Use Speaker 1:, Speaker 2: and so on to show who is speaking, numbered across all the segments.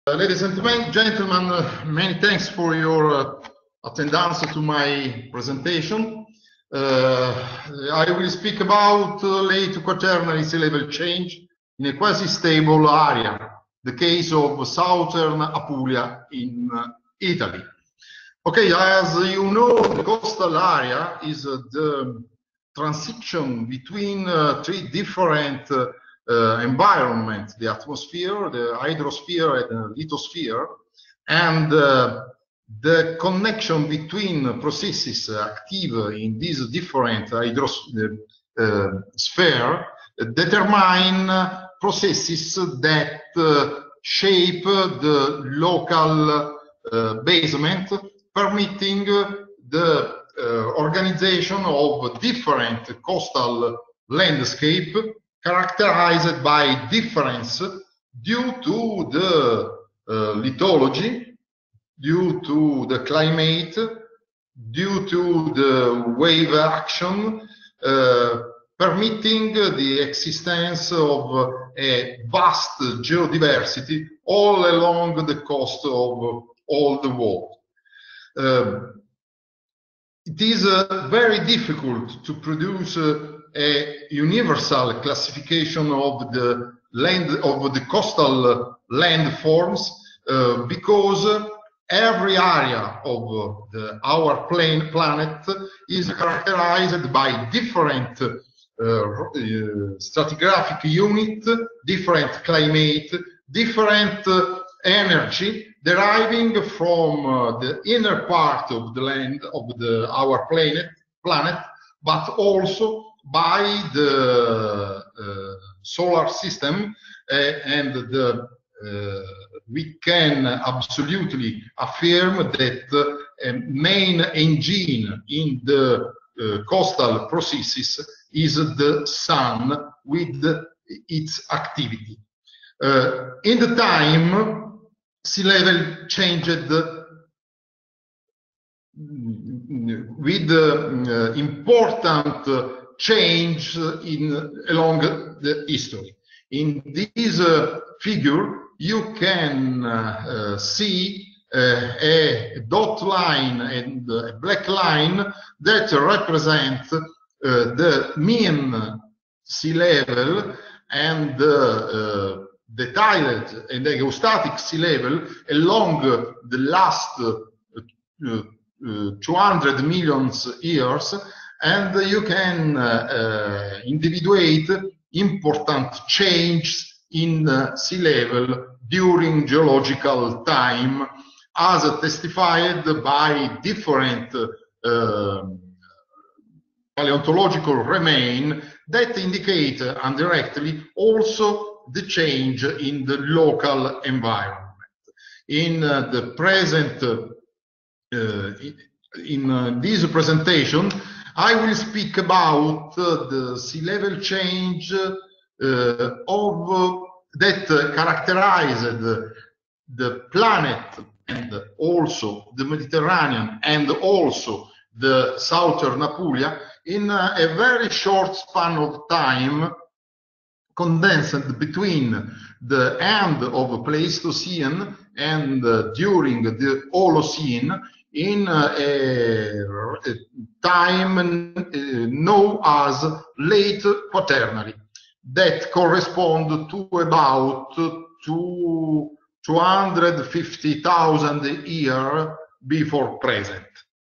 Speaker 1: Ladies and gentlemen, many thanks for your attendance to my presentation. I will speak about late quaternary sea level change in a quasi-stable area, the case of southern Apulia in Italy. Okay, as you know, the coastal area is the transition between three different environment, the atmosphere, the hydrosphere, and the lithosphere, and the connection between processes active in these different sphere determine processes that shape the local basement, permitting the organization of different coastal landscape characterized by difference due to the lithology, due to the climate, due to the wave action, permitting the existence of a vast geodiversity all along the coast of all the world. It is very difficult to produce a universal classification of the land, of the coastal landforms, because every area of our planet is characterized by different stratigraphic unit, different climate, different energy deriving from the inner part of the land of our planet, but also by the solar system, and we can absolutely affirm that a main engine in the coastal processes is the sun with its activity. In the time, sea level changed with important change along the history. In this figure, you can see a dot line and a black line that represent the mean sea level and the detailed and the geostatic sea level along the last 200 million years, and you can individuate important changes in sea level during geological time, as testified by different paleontological remains that indicate indirectly also the change in the local environment. In the present, in this presentation, I will speak about the sea level change that characterized the planet and also the Mediterranean and also the southern Apulia in a very short span of time, condensed between the end of Pleistocene and during the Holocene in a time known as late quaternary, that correspond to about 250,000 years before present.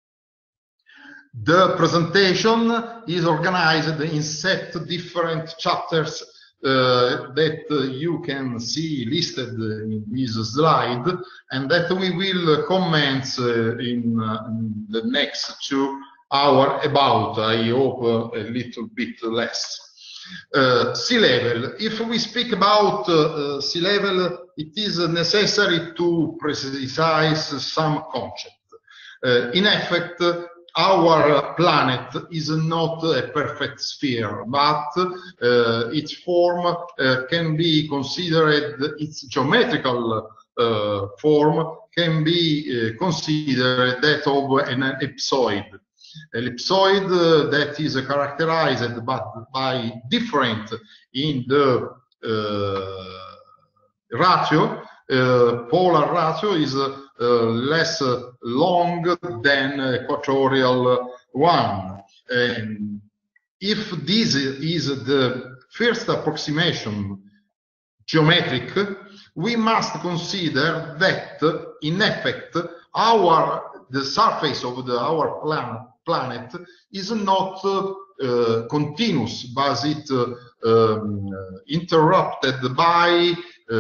Speaker 1: The presentation is organized in 7 different chapters that you can see listed in this slide, and that we will comment in the next 2 hours about, I hope, a little bit less. Sea level. If we speak about sea level, it is necessary to precise some concepts. In effect, our planet is not a perfect sphere, but its form can be considered, its geometrical form can be considered that of an ellipsoid. Ellipsoid that is characterized by different in the ratio polar ratio is less long than equatorial one. If this is the first approximation geometric, we must consider that in effect the surface of our planet is not continuous, but it interrupted by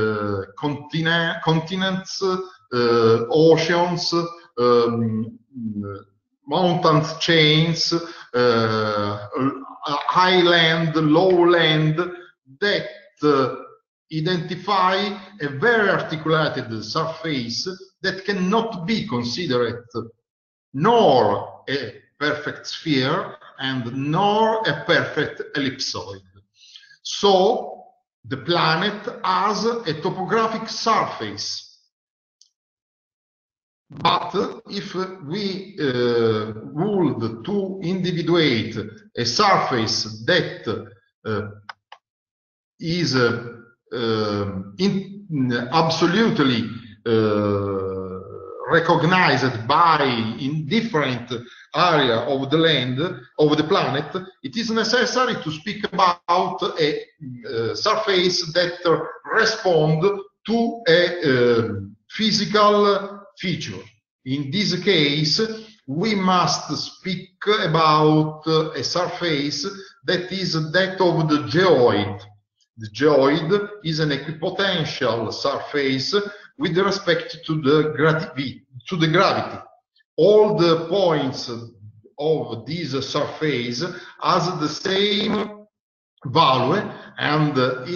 Speaker 1: continents, oceans, mountain chains, highland, lowland, that identify a very articulated surface that cannot be considered nor a perfect sphere and nor a perfect ellipsoid. So the planet has a topographic surface. But if we would to individuate a surface that is absolutely recognized by in different area of the land of the planet, it is necessary to speak about a surface that respond to a physical feature. In this case, we must speak about a surface that is that of the geoid. The geoid is an equipotential surface with respect to the gravity. All the points of this surface has the same value, and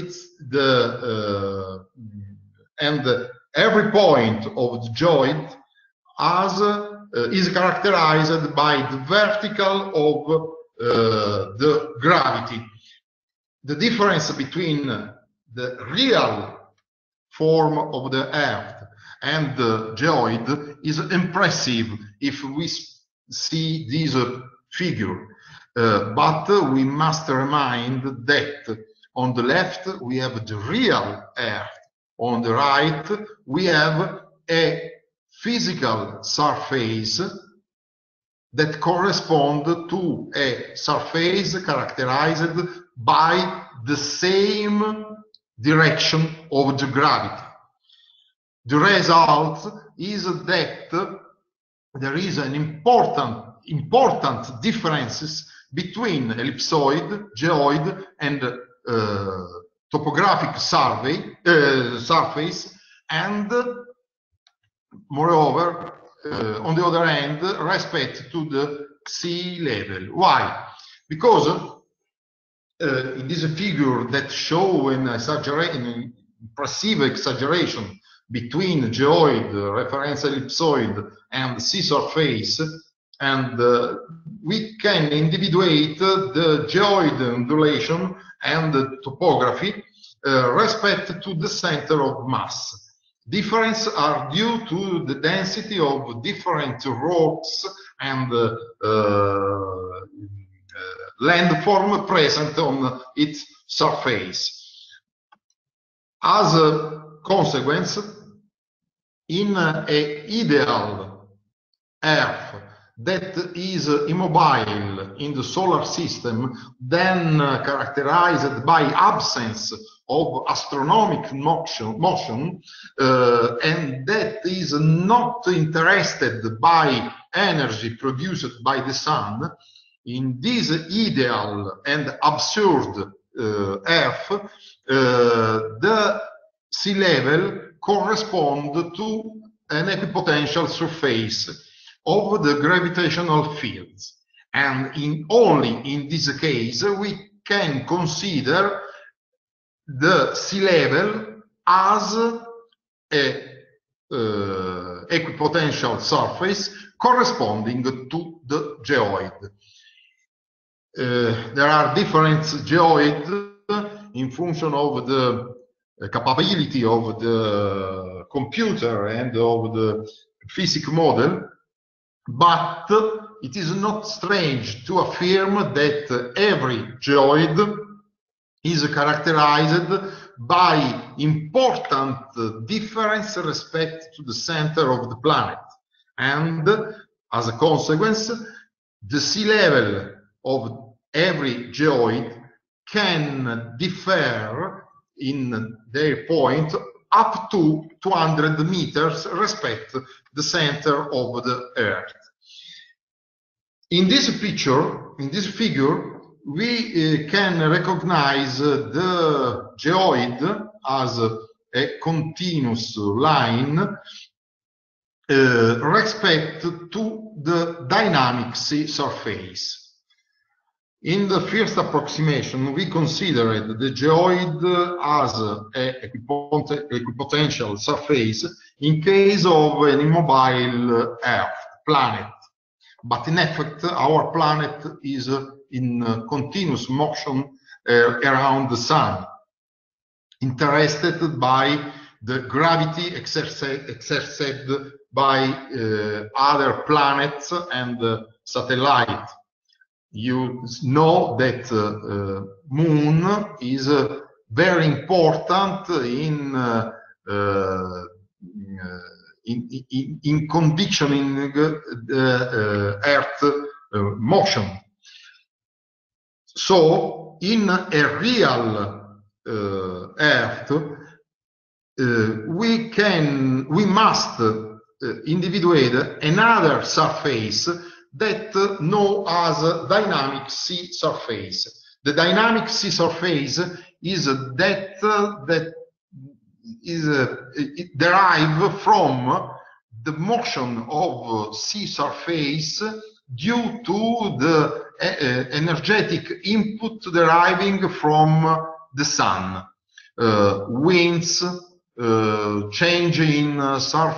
Speaker 1: every point of the geoid is characterized by the vertical of the gravity. The difference between the real form of the Earth and the geoid is impressive if we see this figure. But we must remind that on the left we have the real Earth. On the right, we have a physical surface that corresponds to a surface characterized by the same direction of the gravity. The result is that there is an important differences between ellipsoid, geoid, and topographic surface, and moreover, on the other hand, respect to the sea level. Why? Because in this figure that show an impressive exaggeration between geoid, reference ellipsoid, and sea surface, and we can individuate the geoid undulation and the topography respect to the center of mass. Difference are due to the density of different rocks and landform present on its surface. As a consequence, in an ideal Earth that is immobile in the solar system, then characterized by absence of astronomical motion, and that is not interested by energy produced by the sun, in this ideal and absurd Earth, the sea level corresponds to an equipotential surface of the gravitational fields. And only in this case we can consider the sea level as a equipotential surface corresponding to the geoid. There are different geoids in function of the capability of the computer and of the physics model, but it is not strange to affirm that every geoid is characterized by important difference respect to the center of the planet. And as a consequence, the sea level of every geoid can differ in their point up to 200 meters respect the center of the Earth. In this picture, in this figure, we can recognize the geoid as a continuous line respect to the dynamic sea surface. In the first approximation, we considered the geoid as an equipotential surface in case of an immobile Earth, planet. But in effect, our planet is in continuous motion around the Sun, interested by the gravity exerted by other planets and satellites. You know that Moon is very important in conditioning the Earth motion. So, in a real Earth, we must individuate another surface that known as dynamic sea surface. The dynamic sea surface is that it derived from the motion of sea surface due to the energetic input deriving from the Sun. Winds, change in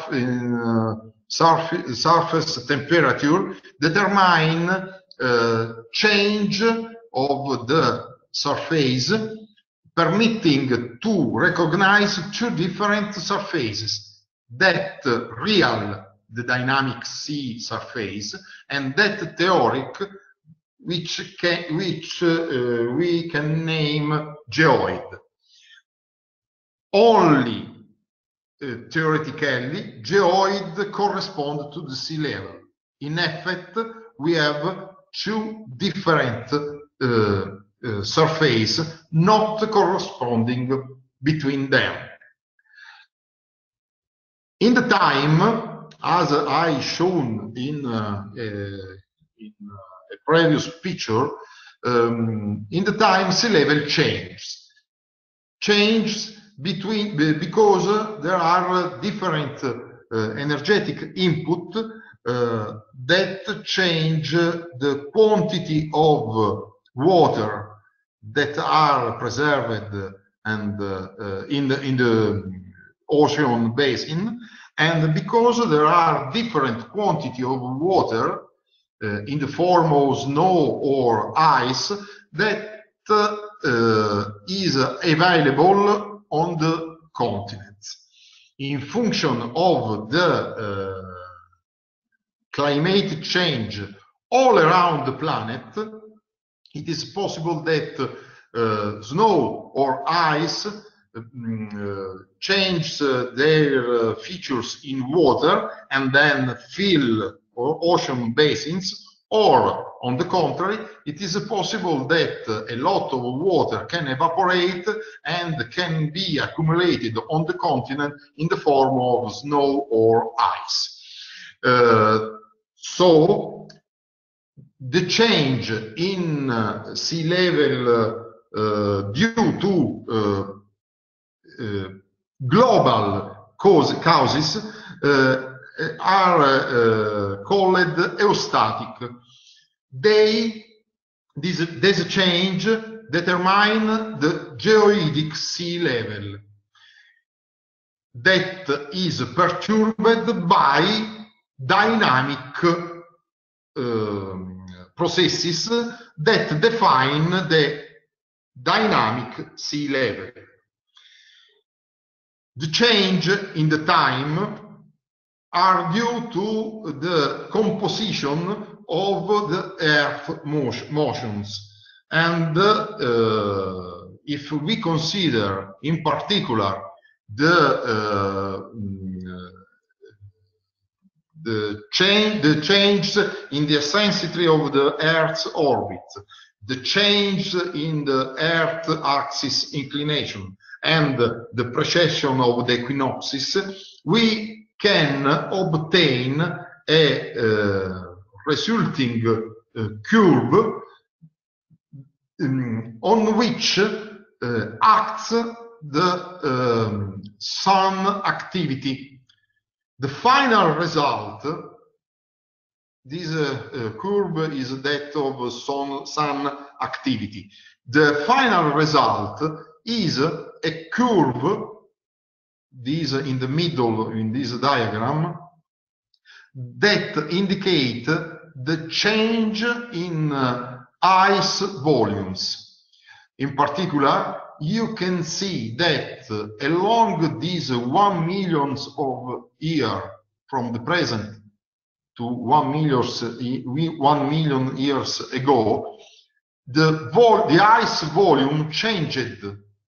Speaker 1: surface temperature determine change of the surface, permitting to recognize two different surfaces, that real, the dynamic sea surface, and that theoric, which we can name geoid. Only theoretically, geoid correspond to the sea level. In effect, we have two different surface not corresponding between them. In the time, as I shown in a previous picture, in the time sea level changes because there are different energetic input that change the quantity of water that are preserved and in the ocean basin, and because there are different quantity of water in the form of snow or ice that is available on the continents. In function of the climate change all around the planet, it is possible that snow or ice change their features in water and then fill ocean basins, or on the contrary, it is possible that a lot of water can evaporate and can be accumulated on the continent in the form of snow or ice. So the change in sea level due to global causes are called eostatic. This change determine the geoidic sea level that is perturbed by dynamic processes that define the dynamic sea level. The change in the time are due to the composition of the Earth motions, and if we consider in particular the change in the eccentricity of the Earth's orbit, the change in the Earth axis inclination, and the precession of the equinoxes, we can obtain a resulting curve on which acts the sun activity. The final result, this curve is that of sun activity. The final result is a curve, this in the middle in this diagram, that indicate the change in ice volumes. In particular, you can see that along these 1 million of years from the present to 1 million years ago, the ice volume changed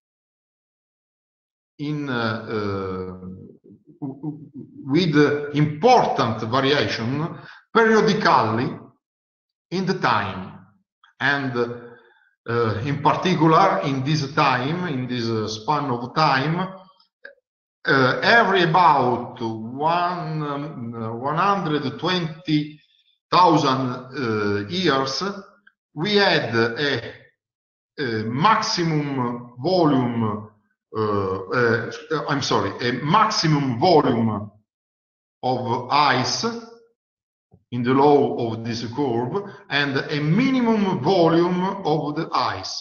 Speaker 1: in with important variation periodically in the time, and in particular in this time, in this span of time, every about 120,000 years, we had a maximum volume, a maximum volume of ice in the low of this curve, and a minimum volume of the ice.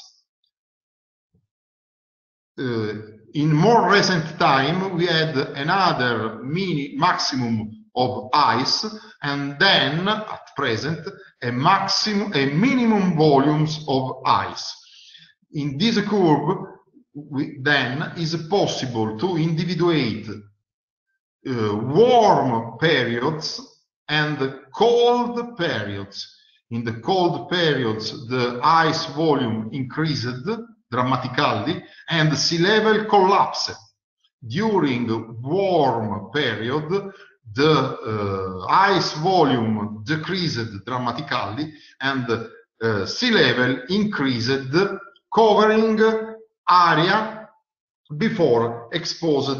Speaker 1: In more recent time, we had another maximum of ice, and then at present a minimum volumes of ice. In this curve, then is possible to individuate warm periods and cold periods. In the cold periods, the ice volume increased dramatically and sea level collapsed. During the warm period, the ice volume decreased dramatically and sea level increased, covering area before exposed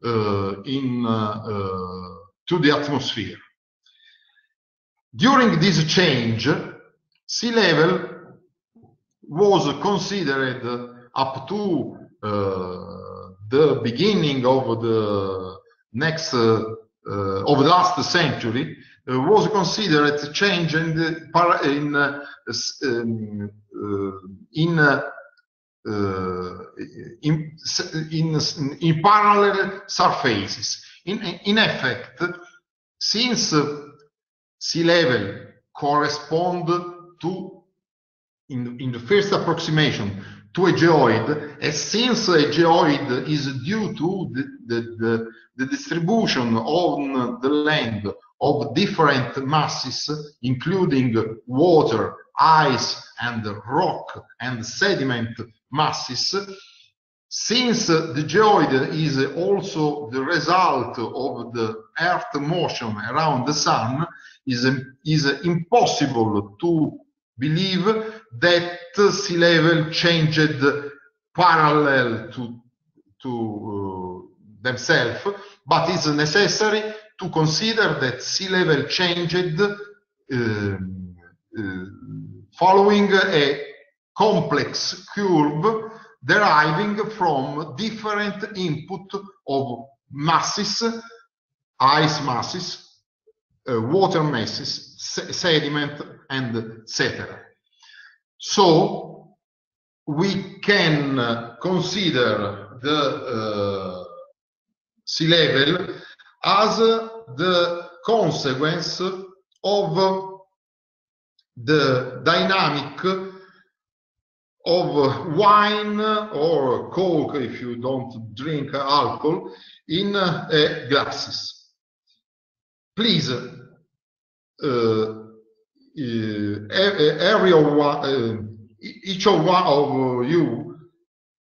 Speaker 1: to the atmosphere. During this change, sea level was considered up to the beginning of the next of the last century, was considered change in parallel surfaces. In effect, since sea level correspond to, in the first approximation, to a geoid, and since a geoid is due to the distribution on the land of different masses, including water, ice, and rock and sediment masses, since the geoid is also the result of the Earth motion around the Sun, is impossible to believe that sea level changed parallel to themselves, but it's necessary to consider that sea level changed following a complex curve deriving from different input of masses, ice masses, water masses, sediment, and etc. So we can consider the sea level as the consequence of the dynamic of wine or Coke, if you don't drink alcohol, in glasses. Please, each of you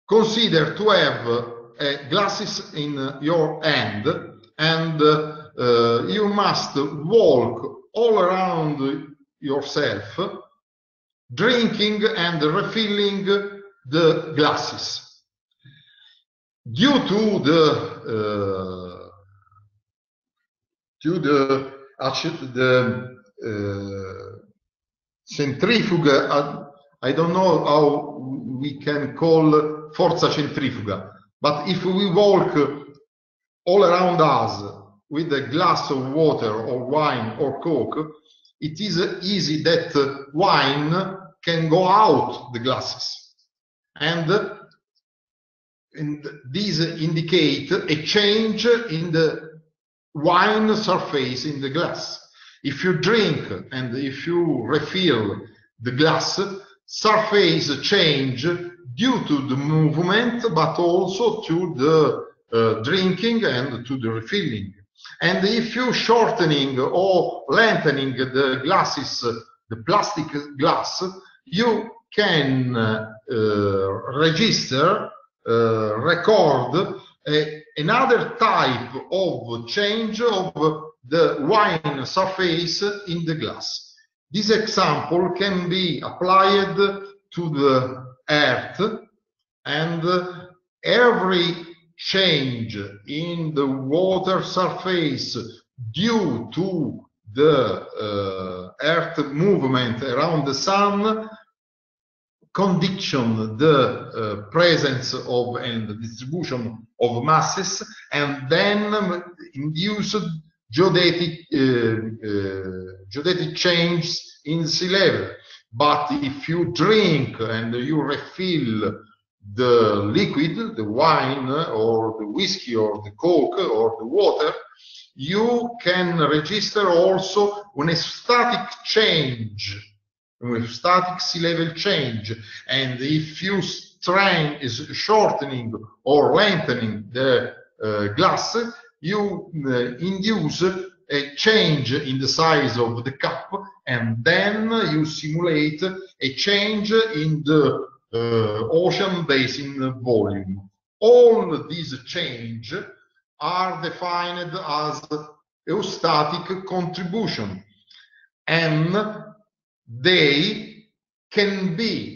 Speaker 1: consider to have glasses in your hand, and you must walk all around yourself, drinking and refilling the glasses. Due to the centrifuga, I don't know how we can call forza centrifuga, but if we walk all around us with a glass of water or wine or Coke, it is easy that wine can go out the glasses. And these indicate a change in the wine surface in the glass. If you drink and if you refill the glass, surface change due to the movement, but also to the drinking and to the refilling. And if you shortening or lengthening the glasses, the plastic glass, you can record another type of change of the wine surface in the glass. This example can be applied to the earth, and every change in the water surface due to the earth movement around the sun condition the presence of and the distribution of masses, and then induce geodetic changes in sea level. But if you drink and you refill the liquid, the wine or the whiskey or the Coke or the water, you can register also a static change, with static sea level change. And if you is shortening or lengthening the glass, you induce a change in the size of the cup, and then you simulate a change in the ocean basin volume. All these changes are defined as eostatic contribution, and they can be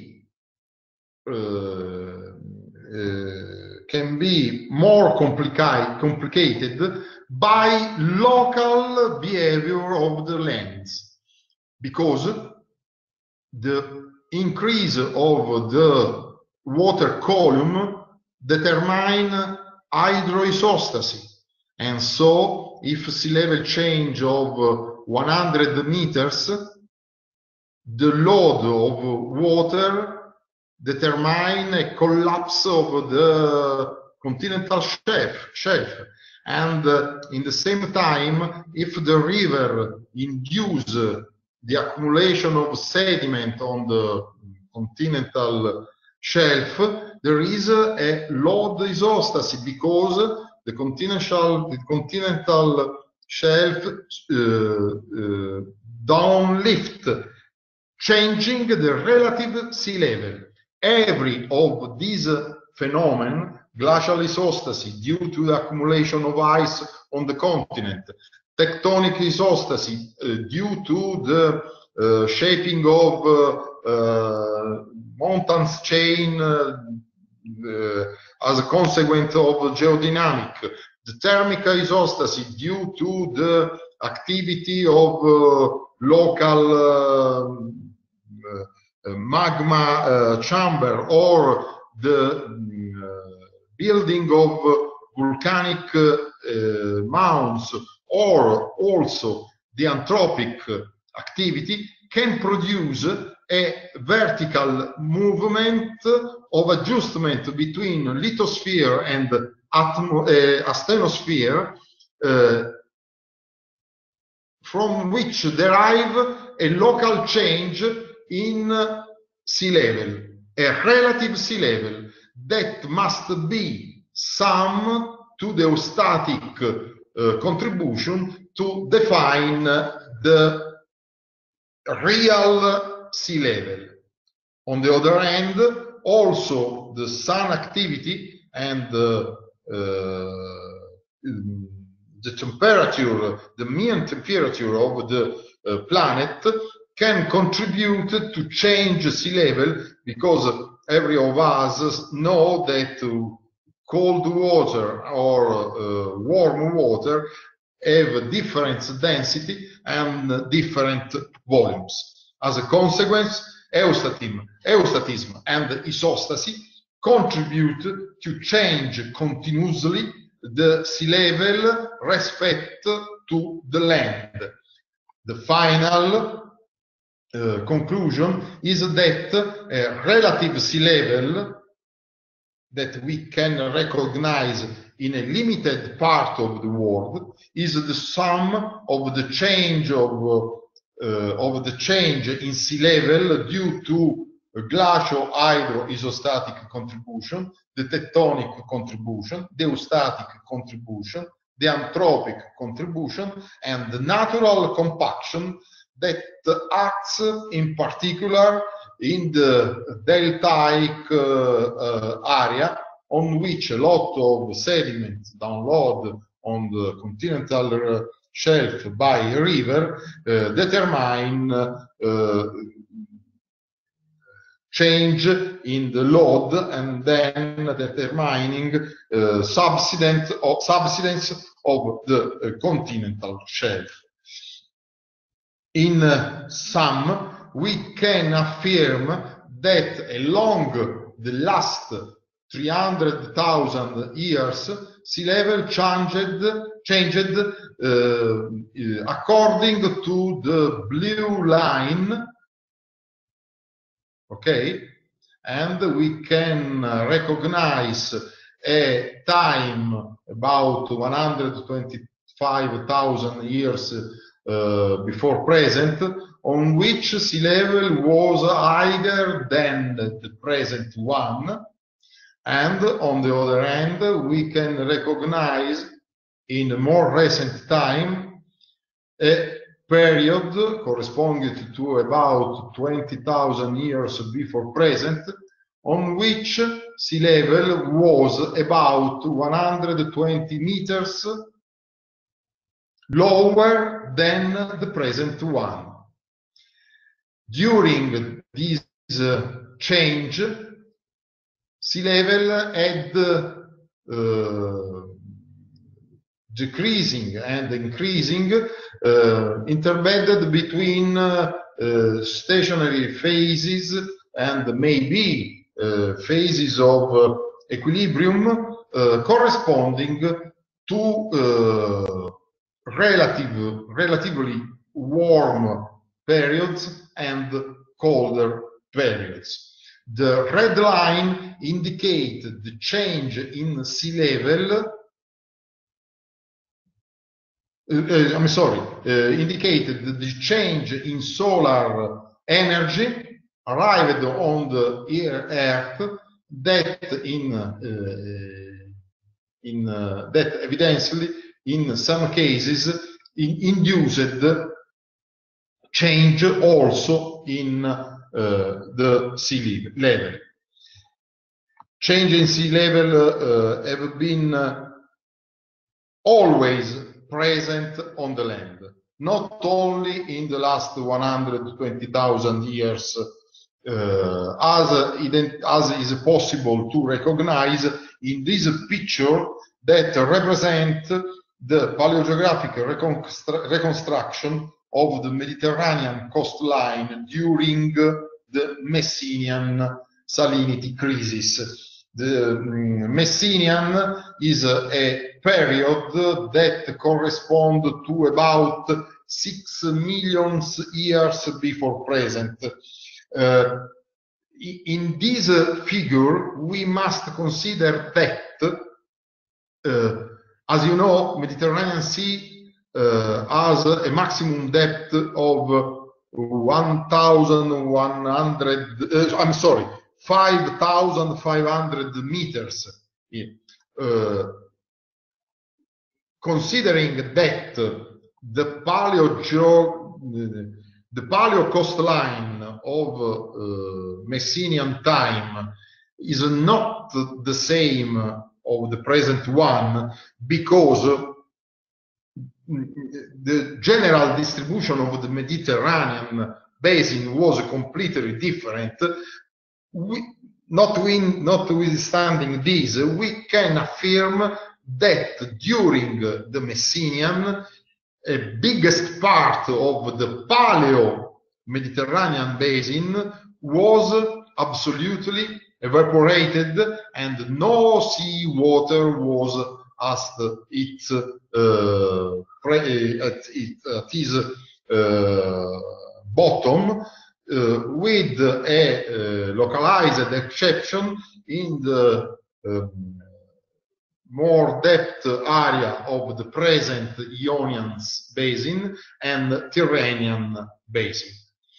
Speaker 1: more complicated by local behavior of the lens, because the increase of the water column determine hydroisostasy. And so if sea level change of 100 meters, the load of water determine a collapse of the continental shelf. And in the same time, if the river induce the accumulation of sediment on the continental shelf, there is a load isostasy, because the continental shelf downlift, changing the relative sea level. Every of these phenomena, glacial isostasy due to the accumulation of ice on the continent, tectonic isostasy due to the shaping of mountains chain as a consequence of geodynamic, the thermic isostasy due to the activity of local magma chamber, or the building of volcanic mounds, or also the anthropic activity, can produce a vertical movement of adjustment between lithosphere and asthenosphere, from which derive a local change in sea level, a relative sea level that must be sum to the eostatic contribution to define the real sea level. On the other hand, also the sun activity and the temperature, the mean temperature of the planet can contribute to change sea level, because every of us know that cold water or warm water have different density and different volumes. As a consequence, eustatism and isostasy contribute to change continuously the sea level respect to the land. The final conclusion is that a relative sea level that we can recognize in a limited part of the world is the sum of the change in sea level due to glacial hydro-isostatic contribution, the tectonic contribution, the eustatic contribution, the anthropic contribution, and the natural compaction that acts in particular in the deltaic area, on which a lot of sediments download on the continental shelf by river determine change in the load, and then determining subsidence of the continental shelf. In sum, we can affirm that along the last 300,000 years, sea level changed according to the blue line. Okay, and we can recognize a time about 125,000 years before present, on which sea level was higher than the present one, and on the other hand, we can recognize in a more recent time a period corresponding to about 20,000 years before present, on which sea level was about 120 meters lower than the present one. During this change, sea level had decreasing and increasing, interbedded between stationary phases and maybe phases of equilibrium corresponding to relatively warm periods and colder periods. The red line indicates the change in sea level. Indicated the change in solar energy arrived on the Earth that that evidently in some cases induced change also in the sea level. Change in sea level have been always present on the land, not only in the last 120,000 years, as is possible to recognize in this picture that represent the paleogeographic reconstruction of the Mediterranean coastline during the Messinian salinity crisis. The Messinian is a period that corresponds to about 6 million years before present. In this figure, we must consider that, as you know, Mediterranean Sea has a maximum depth of 5,500 meters. Considering that the paleo coastline of Messinian time is not the same of the present one, because the general distribution of the Mediterranean basin was completely different. Notwithstanding this, we can affirm that during the Messinian, a biggest part of the Paleo-Mediterranean basin was absolutely evaporated, and no sea water was at its bottom, with a localized exception in the more depth area of the present Ionian basin and Tyrrhenian basin.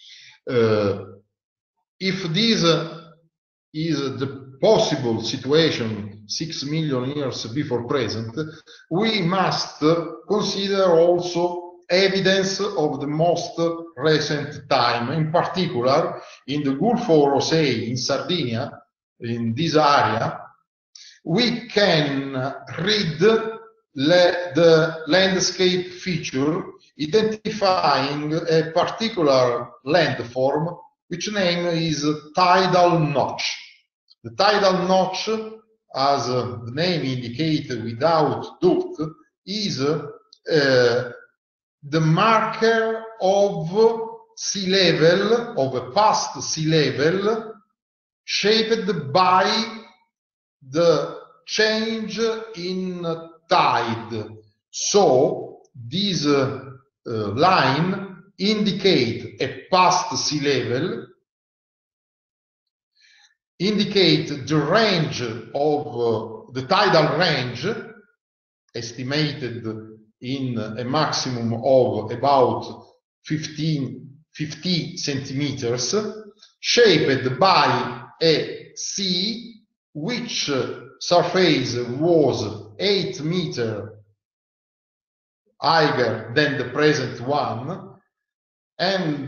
Speaker 1: If this is the possible situation 6 million years before present, we must consider also evidence of the most recent time, in particular in the Golfo Rosei in Sardinia, in this area. We can read the landscape feature identifying a particular landform, which name is tidal notch. The tidal notch, as the name indicates without doubt, is the marker of sea level, of a past sea level, shaped by the change in tide. So this line indicate a past sea level, indicate the range of the tidal range, estimated in a maximum of about 50 centimeters, shaped by a sea which surface was 8 meters higher than the present one, and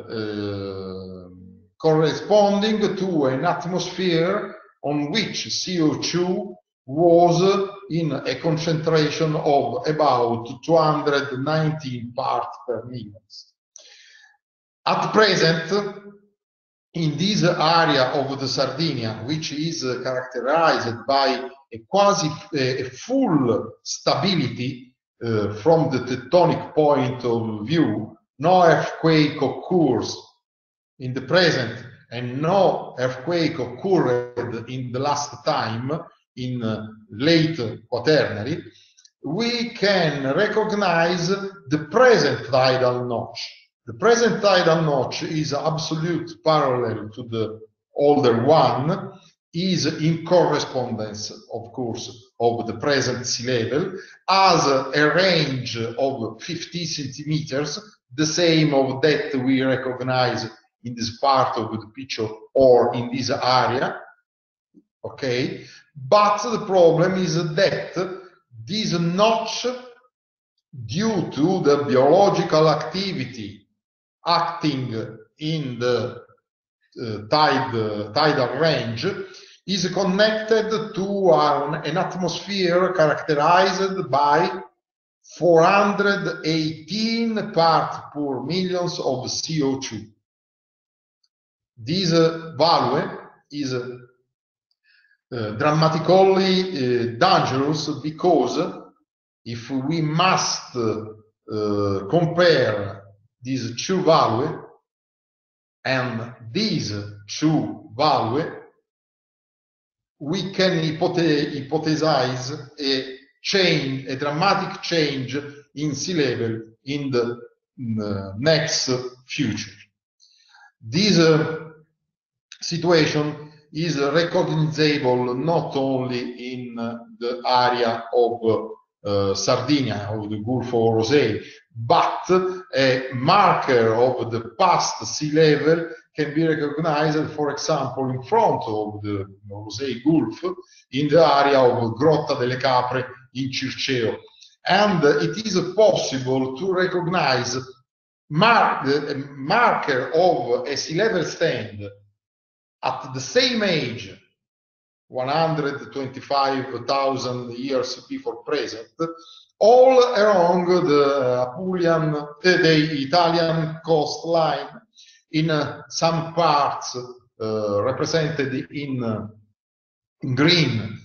Speaker 1: corresponding to an atmosphere on which CO2 was in a concentration of about 219 parts per million. At present, in this area of the Sardinia, which is characterized by a full stability from the tectonic point of view, no earthquake occurs in the present, and no earthquake occurred in the last time, in late Quaternary, we can recognize the present tidal notch. The present tidal notch is absolute parallel to the older one, is in correspondence, of course, of the present sea level, has a range of 50 centimeters, the same of that we recognize in this part of the picture or in this area. Okay, but the problem is that this notch, due to the biological activity acting in the tidal range, is connected to an atmosphere characterized by 418 parts per million of CO2. This value is dramatically dangerous, because if we must compare these two values, and these two values, we can hypothesize a dramatic change in sea level in the next future. This situation is recognizable not only in the area of Sardinia, of the Golfo Rosei, but a marker of the past sea level can be recognized, for example, in front of the Rosei Gulf, in the area of Grotta delle Capre in Circeo. And it is possible to recognize marker of a sea level stand at the same age 125,000 years before present, all along the Italian coastline, in some parts represented in green.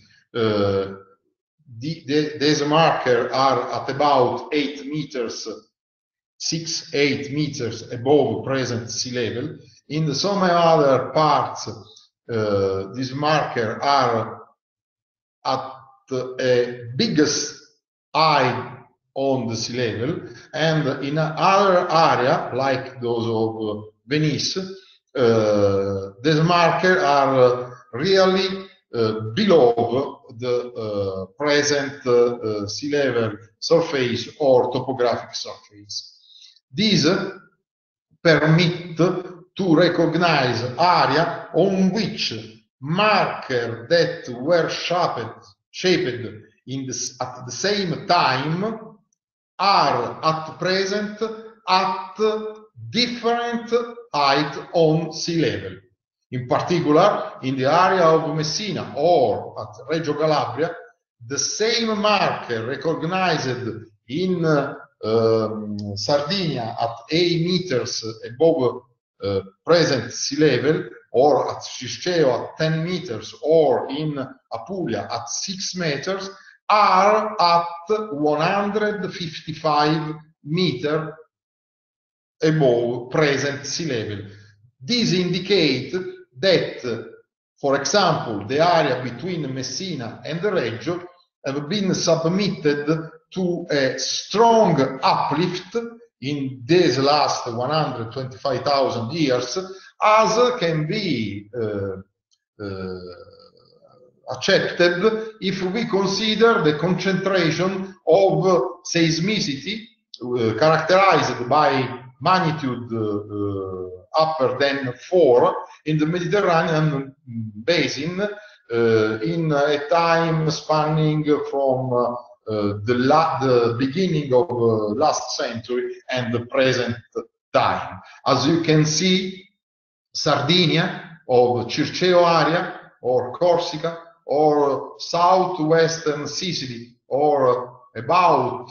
Speaker 1: These markers are at about 8 meters, 6-8 meters above present sea level. In some other parts, these markers are at the biggest height on the sea level, and in other area, like those of Venice, these markers are really below the present sea level surface or topographic surface. These permit to recognize area on which markers that were shaped at the same time are at present at different height on sea level. In particular, in the area of Messina or at Reggio Calabria, the same marker recognized in Sardinia at 8 meters above present sea level, or at Circeo at 10 meters, or in Apulia at 6 meters, are at 155 meters above present sea level. These indicate that, for example, the area between Messina and Reggio have been submitted to a strong uplift in these last 125,000 years, as can be accepted if we consider the concentration of seismicity characterized by magnitude upper than 4 in the Mediterranean basin in a time spanning from the beginning of last century and the present time. As you can see, Sardinia, of Circeo area, or Corsica, or southwestern Sicily, or about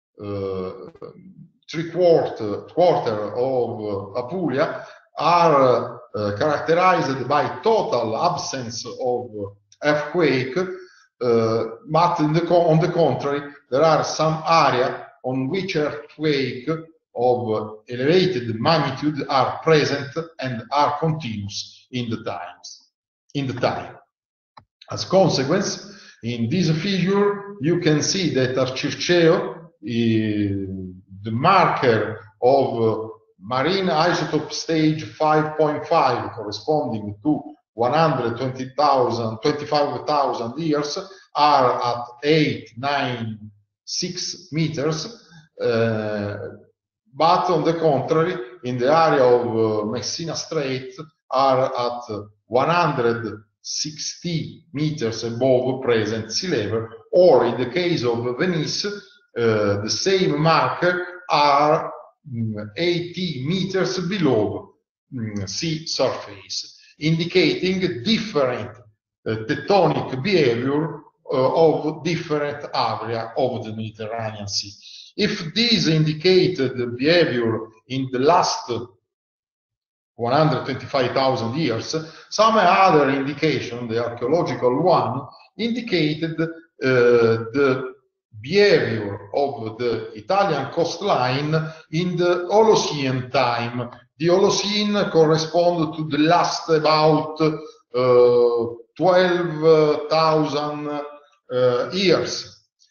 Speaker 1: quarter of Apulia, are characterized by total absence of earthquake, but on the contrary, there are some areas on which earthquake of elevated magnitude are present and are continuous in the time. As consequence, in this figure, you can see that at Circeo, the marker of marine isotope stage 5.5, corresponding to 125,000 years, are at 8, 9, 6 meters. But on the contrary, in the area of Messina Strait, are at 160 meters above present sea level, or in the case of Venice, the same marker are 80 meters below sea surface, indicating different tectonic behavior of different areas of the Mediterranean Sea. If this indicated behavior in the last 125,000 years, some other indication, the archaeological one, indicated the behavior of the Italian coastline in the Holocene time. The Holocene corresponds to the last about 12,000 years.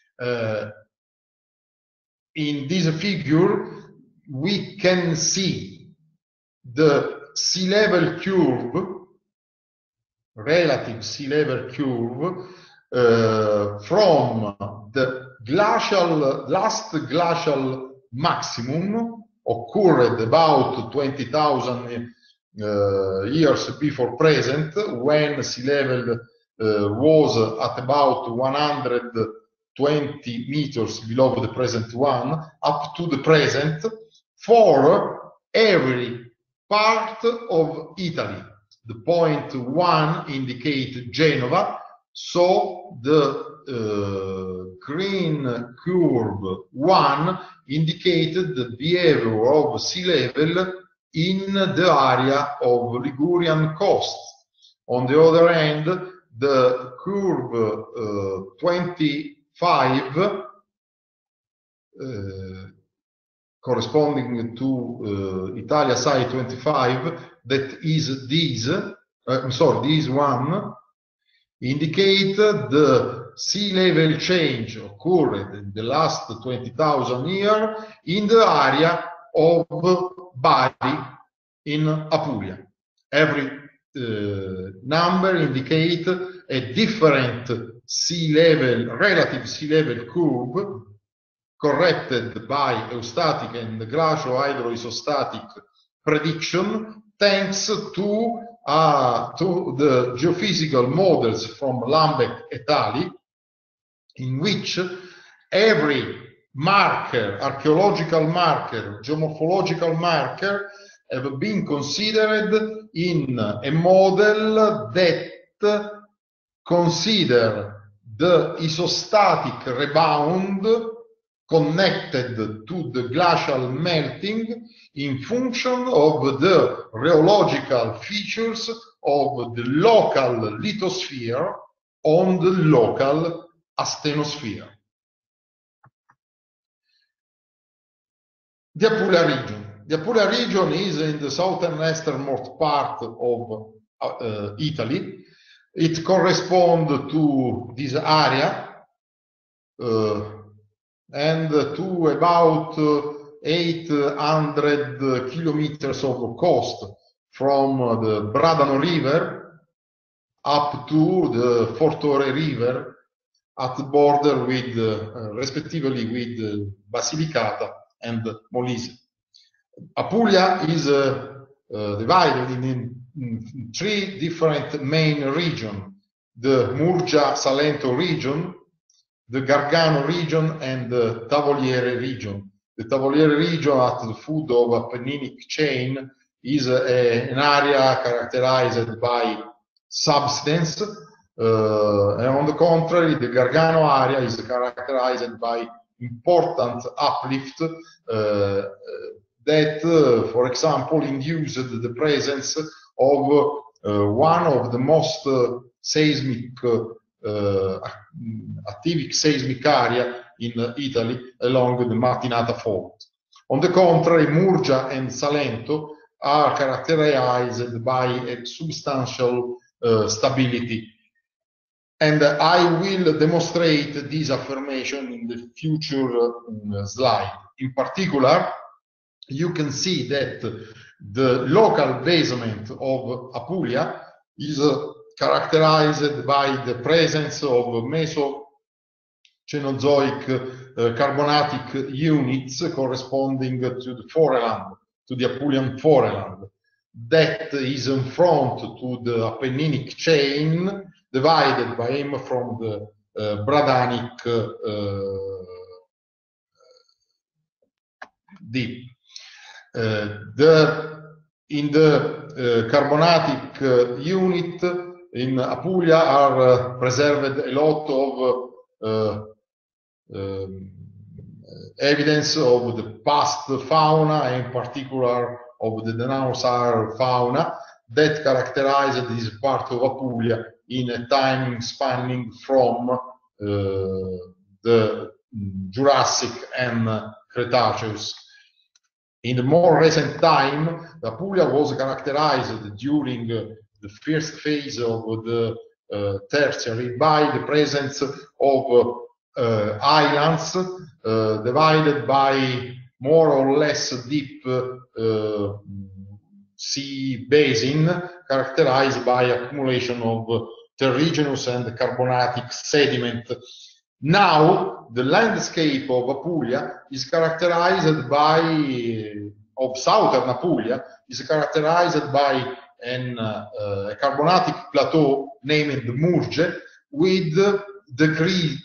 Speaker 1: In this figure, we can see the sea level curve, relative sea level curve, from the last glacial maximum occurred about 20,000 years before present, when sea level was at about 120 meters below the present one, up to the present, for every part of Italy. The point 1 indicates Genova, So the green curve 1 indicated the behavior of sea level in the area of Ligurian coast. On the other hand, the curve 25 corresponding to Italia side 25, that is this, this one, indicate the sea level change occurred in the last 20,000 years in the area of Bari in Apulia. Every number indicate a different sea level, relative sea level curve corrected by eustatic and glacio-hydroisostatic prediction, thanks to the geophysical models from Lambeck et al., in which every marker, archaeological marker, geomorphological marker, have been considered in a model that consider the isostatic rebound connected to the glacial melting in function of the rheological features of the local lithosphere on the local asthenosphere. The Apulia region. The Apulia region is in the southernmost part of Italy. It corresponds to this area and to about 800 kilometers of coast from the Bradano River up to the Fortore River at the border with, respectively, with Basilicata and Molise. Apulia is divided in three different main regions: the Murgia-Salento region, the Gargano region, and the Tavoliere region. The Tavoliere region, at the foot of a Apenninic chain, is an area characterized by subsidence, and on the contrary, the Gargano area is characterized by important uplift that, for example, induced the presence of one of the most seismic active seismic area in Italy along the Martinata fault. On the contrary, Murgia and Salento are characterized by a substantial stability. And I will demonstrate this affirmation in the future slide. In particular, you can see that the local basement of Apulia is characterized by the presence of Meso-Cenozoic carbonatic units corresponding to the foreland, to the Apulian foreland, that is in front to the Apenninic chain, divided by him from the Bradanic deep. In the carbonatic unit in Apulia are preserved a lot of evidence of the past fauna, in particular of the Danaosaur fauna, that characterize this part of Apulia in a time spanning from the Jurassic and Cretaceous. In the more recent time, Apulia was characterized during the first phase of the Tertiary by the presence of islands divided by more or less deep sea basin, characterized by accumulation of terrigenous and carbonatic sediment. Now, the landscape of Apulia is characterized by, of southern Apulia, is characterized by a carbonatic plateau named Murge, with decrease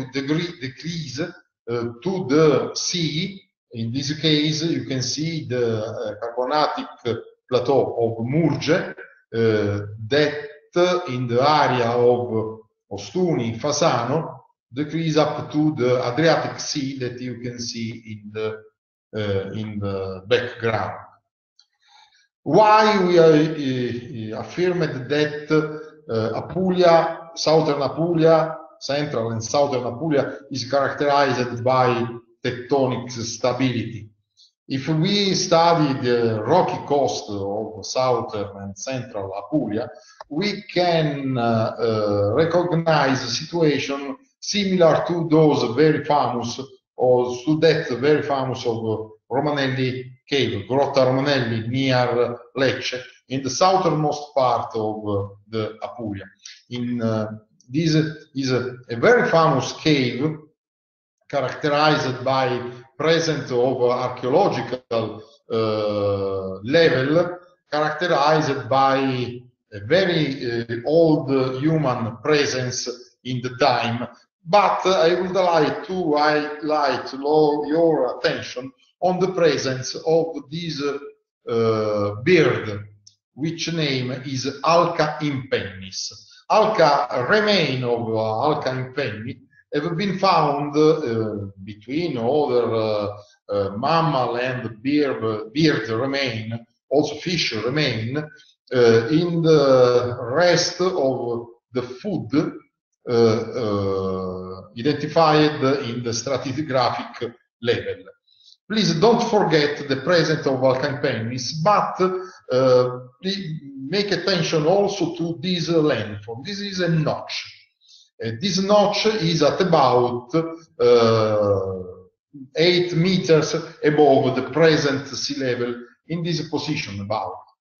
Speaker 1: to the sea. In this case, you can see the carbonatic plateau of Murge, that in the area of Ostuni, Fasano, decrease up to the Adriatic Sea that you can see in the background. Why we affirmed that Apulia, southern Apulia, central and southern Apulia is characterized by tectonic stability. If we study the rocky coast of southern and central Apulia, we can recognize a situation similar to those very famous, or to that very famous of Romanelli Cave, Grotta Romanelli near Lecce, in the southernmost part of the Apulia. This is a very famous cave characterized by presence of archaeological level, characterized by a very old human presence in the time. But I would like to highlight your attention on the presence of this bird, which name is Alca impennis. Alca remain of Alca impenni have been found between other mammal and bird remain, also fish remain, in the rest of the food identified in the stratigraphic level. Please don't forget the presence of Alca impennis, but make attention also to this landform. This is a notch. This notch is at about 8 meters above the present sea level, in this position about.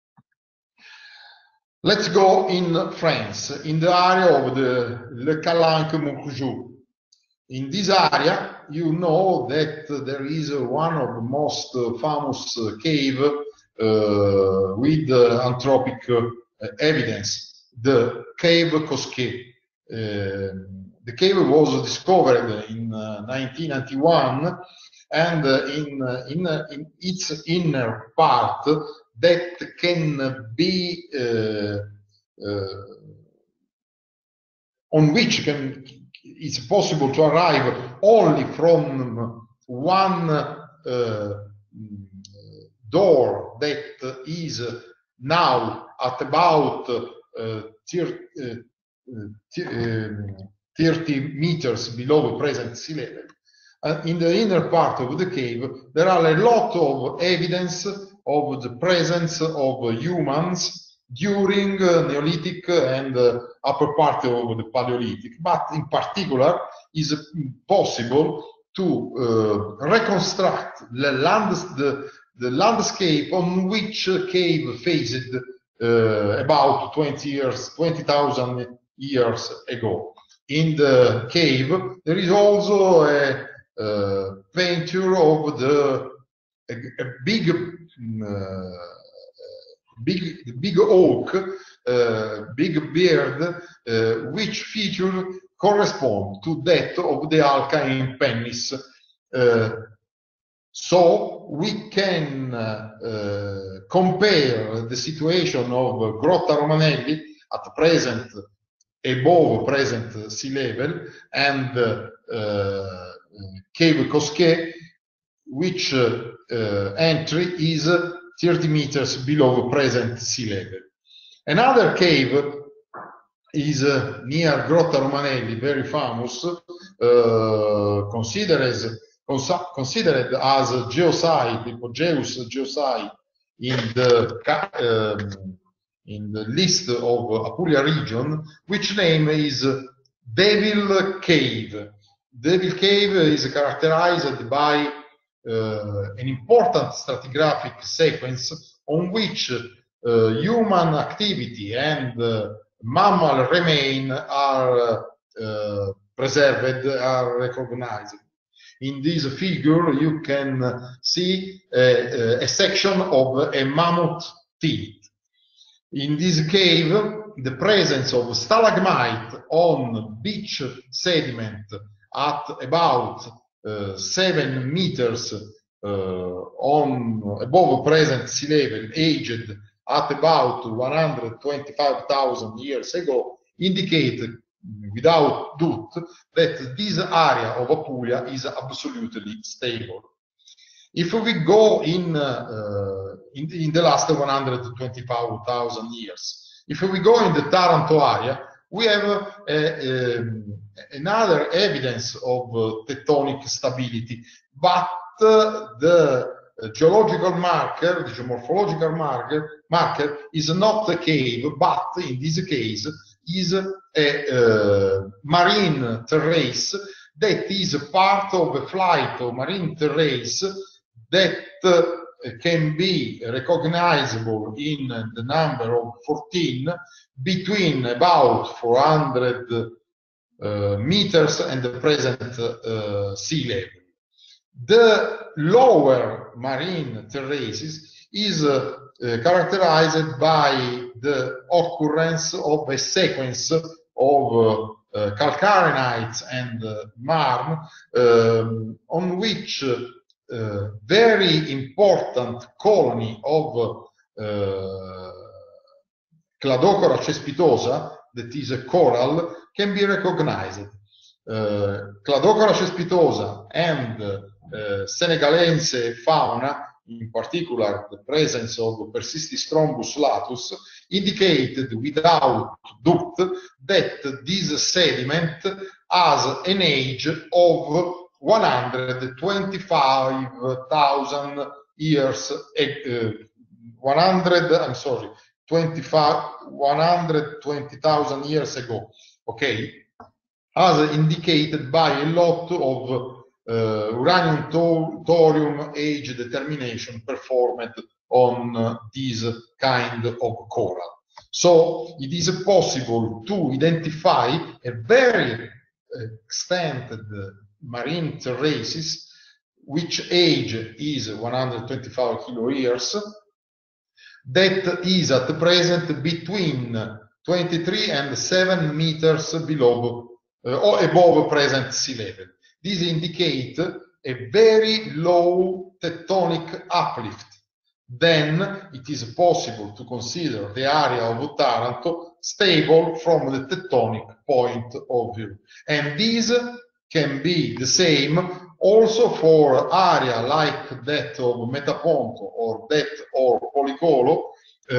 Speaker 1: Let's go in France, in the area of the Le Calanque-Mourjou. In this area, you know that there is one of the most famous cave with anthropic evidence, the Cave Cosquet. The cave was discovered in 1991, and in its inner part that can be on which it's possible to arrive only from one door that is now at about 30 meters below the present sea level. In the inner part of the cave, there are a lot of evidence of the presence of humans during Neolithic and upper part of the Paleolithic, but in particular is possible to reconstruct the landscape on which cave faced about 20,000 years ago. In the cave, there is also a painting of a big oak, big beard, which feature correspond to that of the Alca impennis. So we can compare the situation of Grotta Romanelli at present, above present sea level, and Cave Cosquet, which entry is 30 meters below present sea level. Another cave is near Grotta Romanelli, very famous, considered as geosite, Hypogeus geosite, in the list of Apulia region, which name is Devil Cave. Devil Cave is characterized by an important stratigraphic sequence on which human activity and mammal remain are preserved, are recognized. In this figure, you can see a section of a mammoth teeth. In this cave, the presence of stalagmite on beach sediment at about 7 meters above present sea level, aged at about 125,000 years ago, indicate without doubt that this area of Apulia is absolutely stable. If we go in the last 125,000 years, if we go in the Taranto area, we have another evidence of tectonic stability, but the geological marker, the geomorphological marker is not a cave, but in this case is a marine terrace that is part of a flight of marine terrace that can be recognizable in the number of 14 between about 400 meters and the present sea level. The lower marine terraces is characterized by the occurrence of a sequence of calcarenites and marne on which very important colony of Cladocora cespitosa, that is a coral, can be recognized. Cladocora cespitosa and Senegalense fauna, in particular the presence of Persistis thrombus latus, indicated without doubt that this sediment has an age of 125,000 years, 120,000 years ago, okay, as indicated by a lot of uranium-thorium age determination performed on this kind of coral. So it is possible to identify a very extended marine terraces which age is 125 kilo years, that is at the present between 23 and 7 meters below or above present sea level. This indicates a very low tectonic uplift. Then it is possible to consider the area of Taranto stable from the tectonic point of view. And this can be the same also for area like that of Metaponto or that of Policolo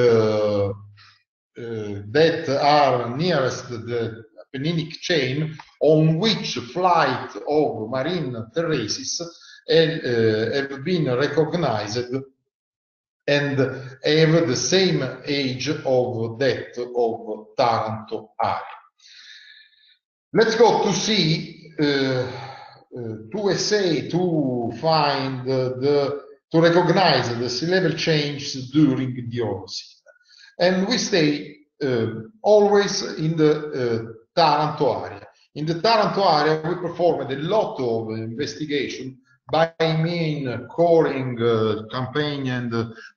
Speaker 1: that are nearest the Apenninic chain, on which flight of marine terraces have been recognized and have the same age of that of Taranto area. Let's go to see to essay to find to recognize the sea level changes during the Holocene. And we stay always in the Taranto area. In the Taranto area, we performed a lot of investigation by mean coring campaign and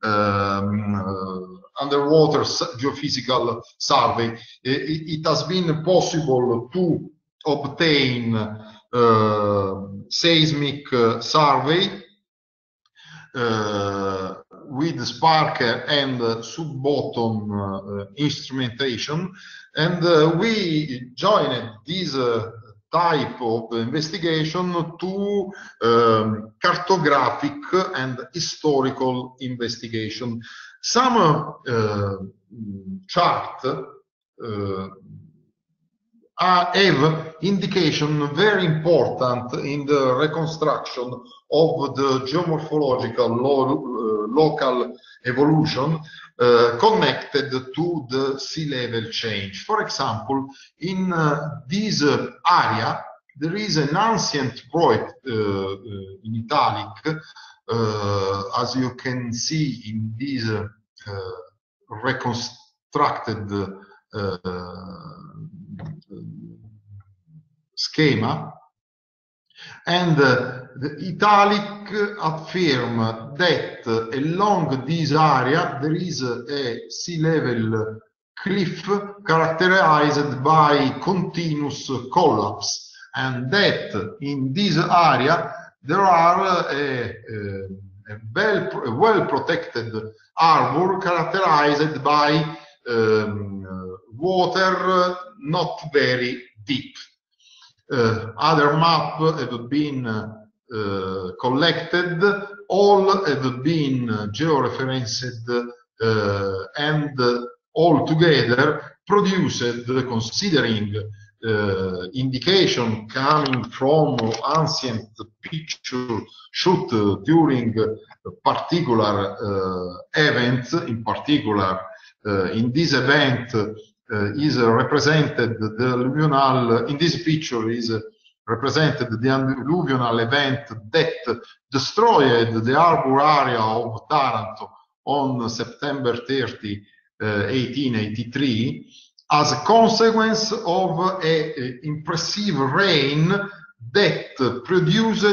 Speaker 1: underwater geophysical survey. It has been possible to obtain seismic survey with Sparker and sub-bottom instrumentation, and we joined this type of investigation to cartographic and historical investigation. Some chart have indication very important in the reconstruction of the geomorphological local evolution connected to the sea level change. For example, in this area, there is an ancient project in italic, as you can see in this reconstructed schema, and the italic affirm that along this area there is a sea level cliff characterized by continuous collapse, and that in this area there are a well protected harbor characterized by water not very deep. Other maps have been collected, all have been georeferenced and all together produced, considering indication coming from ancient picture shoot during particular events. In particular, in this event is represented the alluvial, in this picture is represented the alluvial event that destroyed the harbor area of Taranto on September 30, 1883, as a consequence of an impressive rain that produced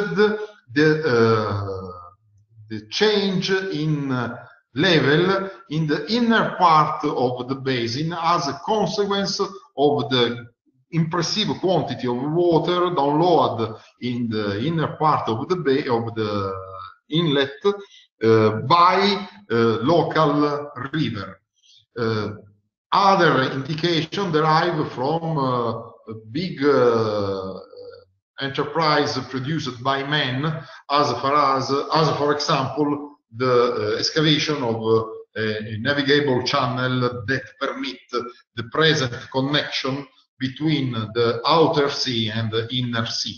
Speaker 1: the change in level in the inner part of the basin as a consequence of the impressive quantity of water downloaded in the inner part of the inlet by local river. Other indication derive from a big enterprise produced by men, as for example, the excavation of a navigable channel that permit the present connection between the outer sea and the inner sea.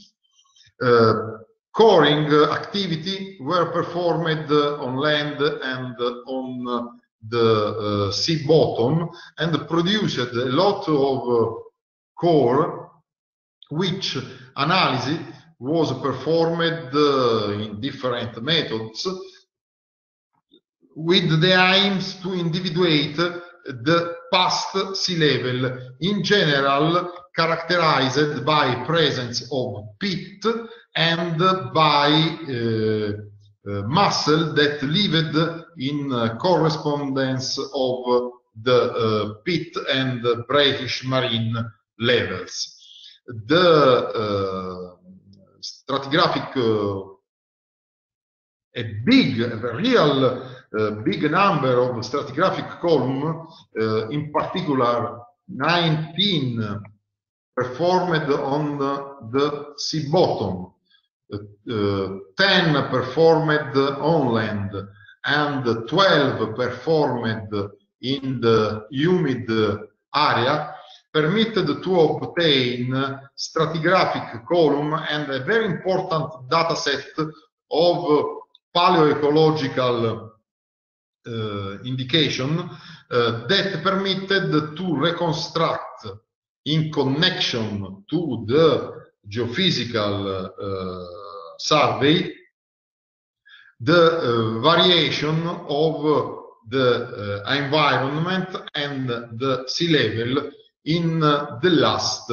Speaker 1: Coring activity were performed on land and on the sea bottom, and produced a lot of core, which analysis was performed in different methods with the aims to individuate the past sea level, in general characterized by presence of peat and by mussel that lived in correspondence of the peat and brackish marine levels. The stratigraphic, a real big number of stratigraphic columns, in particular 19 performed on the sea bottom, 10 performed on land, and 12 performed in the humid area, permitted to obtain stratigraphic column and a very important data set of paleoecological indication that permitted to reconstruct, in connection to the geophysical survey, the variation of the environment and the sea level in the last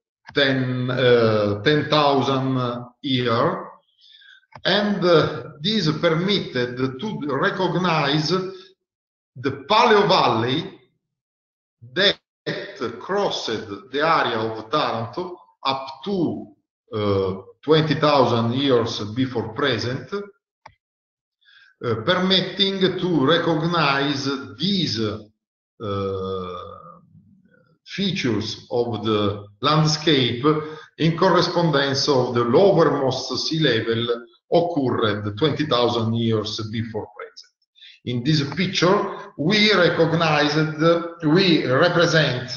Speaker 1: 10,000 years, and this permitted to recognize the Paleo Valley that crossed the area of Taranto up to 20,000 years before present, permitting to recognize these features of the landscape in correspondence of the lowermost sea level occurred 20,000 years before present. In this picture, we represent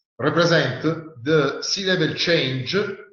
Speaker 1: the sea level change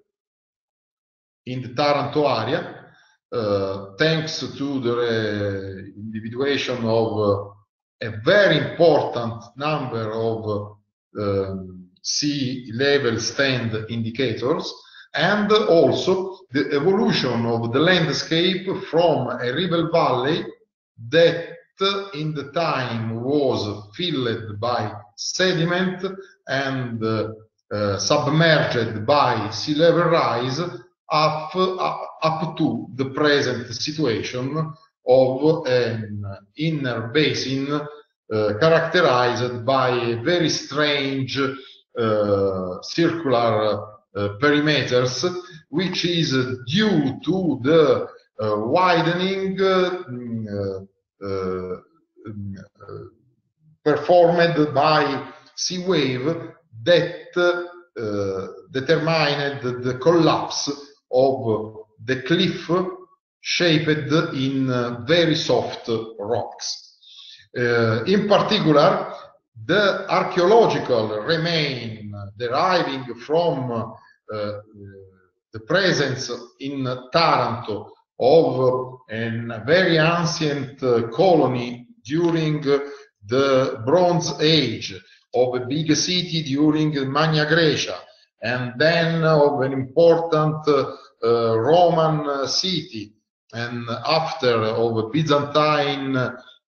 Speaker 1: in the Taranto area, thanks to the individuation of a very important number of sea level stand indicators, and also the evolution of the landscape from a river valley that in the time was filled by sediment and submerged by sea level rise up to the present situation of an inner basin characterized by a very strange circular perimeters, which is due to the widening performed by sea wave that determined the collapse of the cliff shaped in very soft rocks. In particular, the archaeological remain deriving from the presence in Taranto of a very ancient colony during the Bronze Age, of a big city during Magna Graecia, and then of an important Roman city, and after of a Byzantine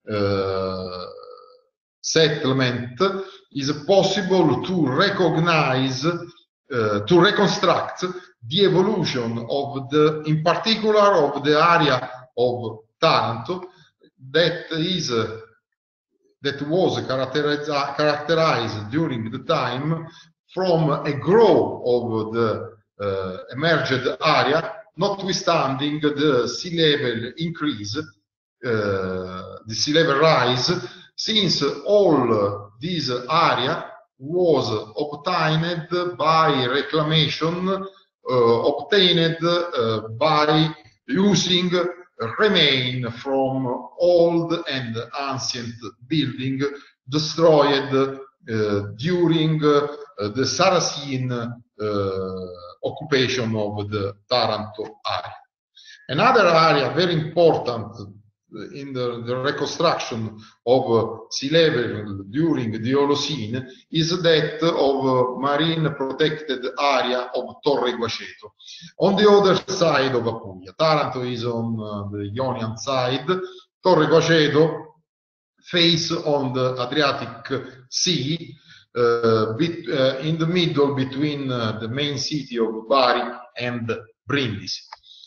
Speaker 1: settlement, is possible to recognize, to reconstruct the evolution of the, in particular, of the area of Taranto that is that was characterized during the time from a growth of the emerged area, notwithstanding the sea level increase, the sea level rise, since all this area was obtained by reclamation, obtained by using remain from old and ancient building destroyed during the Saracen occupation of the Taranto area. Another area very important in the reconstruction of sea level during the Holocene is that of marine protected area of Torre Guaceto. On the other side of Apulia, Taranto is on the Ionian side, Torre Guaceto face on the Adriatic Sea, in the middle between the main city of Bari and Brindisi.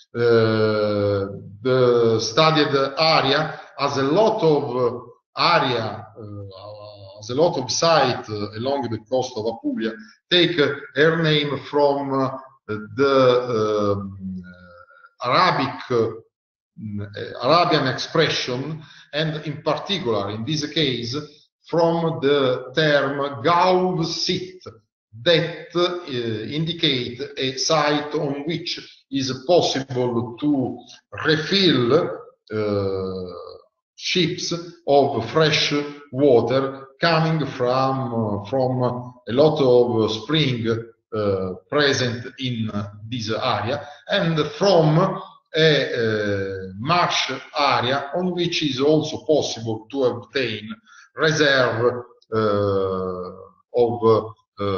Speaker 1: The studied area has a lot of area, has a lot of site along the coast of Apulia, take her name from the Arabian expression, and in particular, in this case, from the term Gauv Sit, that indicate a site on which is possible to refill ships of fresh water coming from a lot of spring present in this area, and from a marsh area on which is also possible to obtain reserve of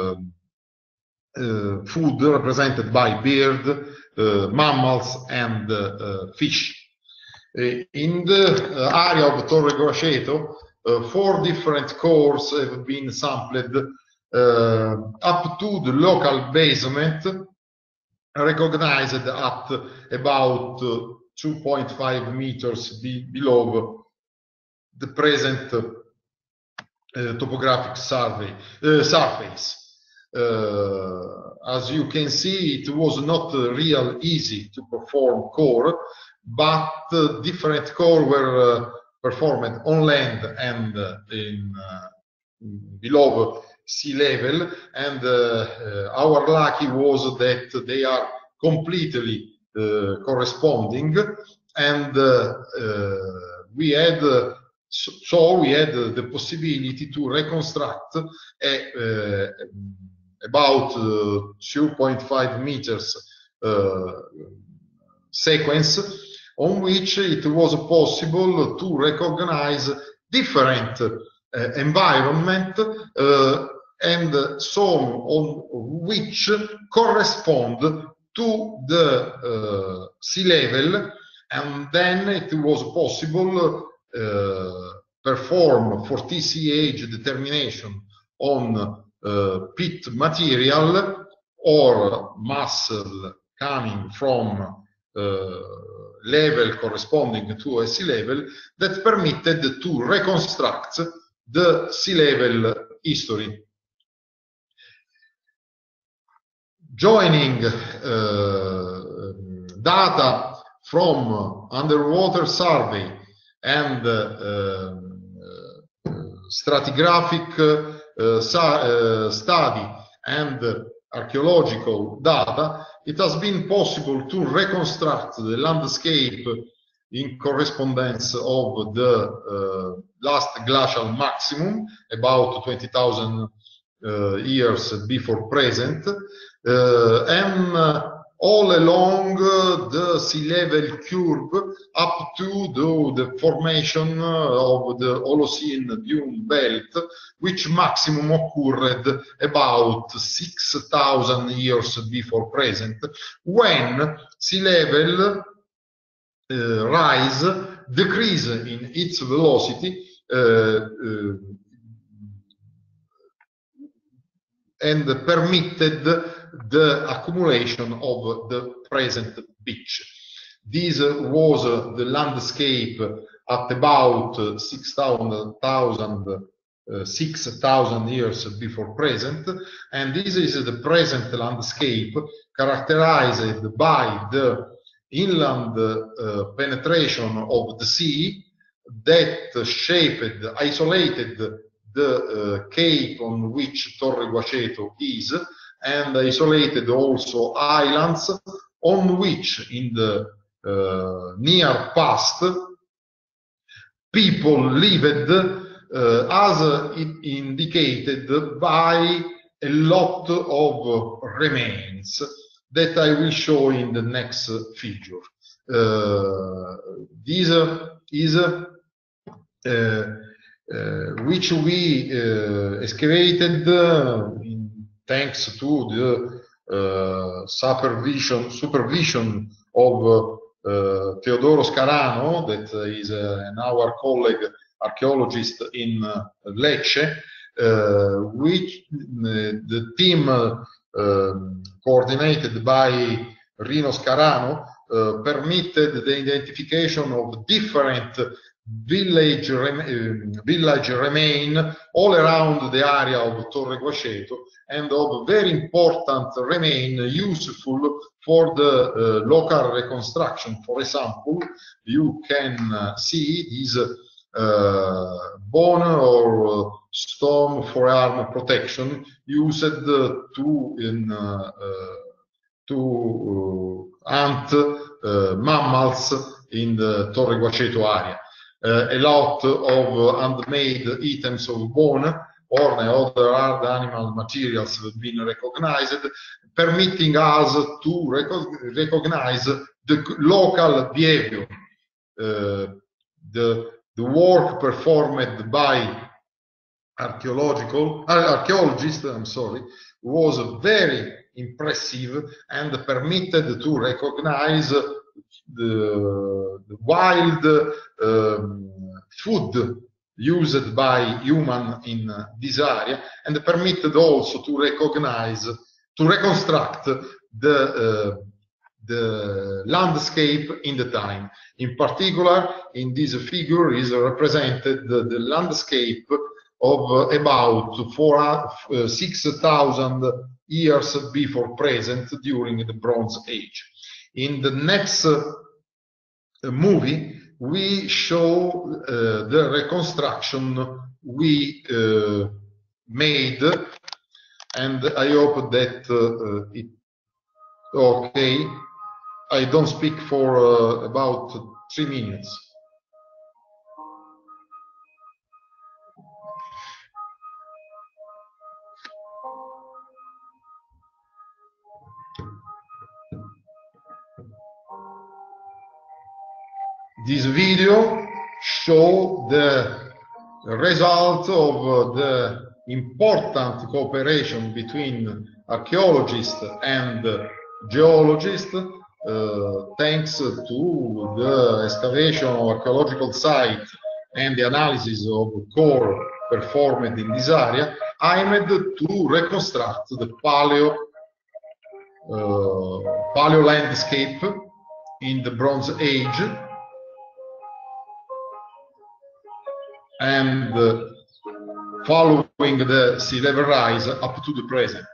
Speaker 1: food represented by bird, mammals and fish. In the area of Torre Guaceto, 4 different cores have been sampled up to the local basement, recognized at about 2.5 meters below the present topographic surface. As you can see, it was not real easy to perform core, but different core were performed on land and below sea level, and our lucky was that they are completely corresponding, and we had the possibility to reconstruct about 2.5 meters sequence, on which it was possible to recognize different environment and some on which correspond to the sea level, and then it was possible perform for TCH determination on pit material or mussel coming from level corresponding to a sea level, that permitted to reconstruct the sea level history. Joining data from underwater survey and stratigraphic study and archaeological data, it has been possible to reconstruct the landscape in correspondence of the last glacial maximum, about 20,000 years before present, and all along the sea level curve up to the formation of the Holocene dune belt, which maximum occurred about 6,000 years before present, when sea level rise decrease in its velocity and permitted the accumulation of the present beach. This was the landscape at about 6,000 years before present, and this is the present landscape characterized by the inland penetration of the sea that shaped, isolated the cape on which Torre Guaceto is, and isolated also islands on which in the near past people lived, as indicated by a lot of remains that I will show in the next figure. This is which we excavated thanks to the supervision of Teodoro Scarano, that is our colleague archaeologist in Lecce, which the team coordinated by Rino Scarano permitted the identification of different village remain all around the area of Torre Guaceto, and of very important remain useful for the local reconstruction. For example, you can see this bone or stone forearm protection used to hunt mammals in the Torre Guaceto area. A lot of handmade items of bone or other hard animal materials have been recognized, permitting us to recognize the local behavior. The work performed by archaeologists, was very impressive and permitted to recognize the wild food used by human in this area, and permitted also to reconstruct the landscape in the time. In particular, in this figure is represented the landscape of about 6,000 years before present during the Bronze Age. In the next movie, we show the reconstruction we made, and I hope that okay. I don't speak for about 3 minutes. This video shows the result of the important cooperation between archaeologists and geologists, thanks to the excavation of archaeological site and the analysis of core performed in this area, aimed to reconstruct the paleo landscape in the Bronze Age, and following the sea level rise up to the present.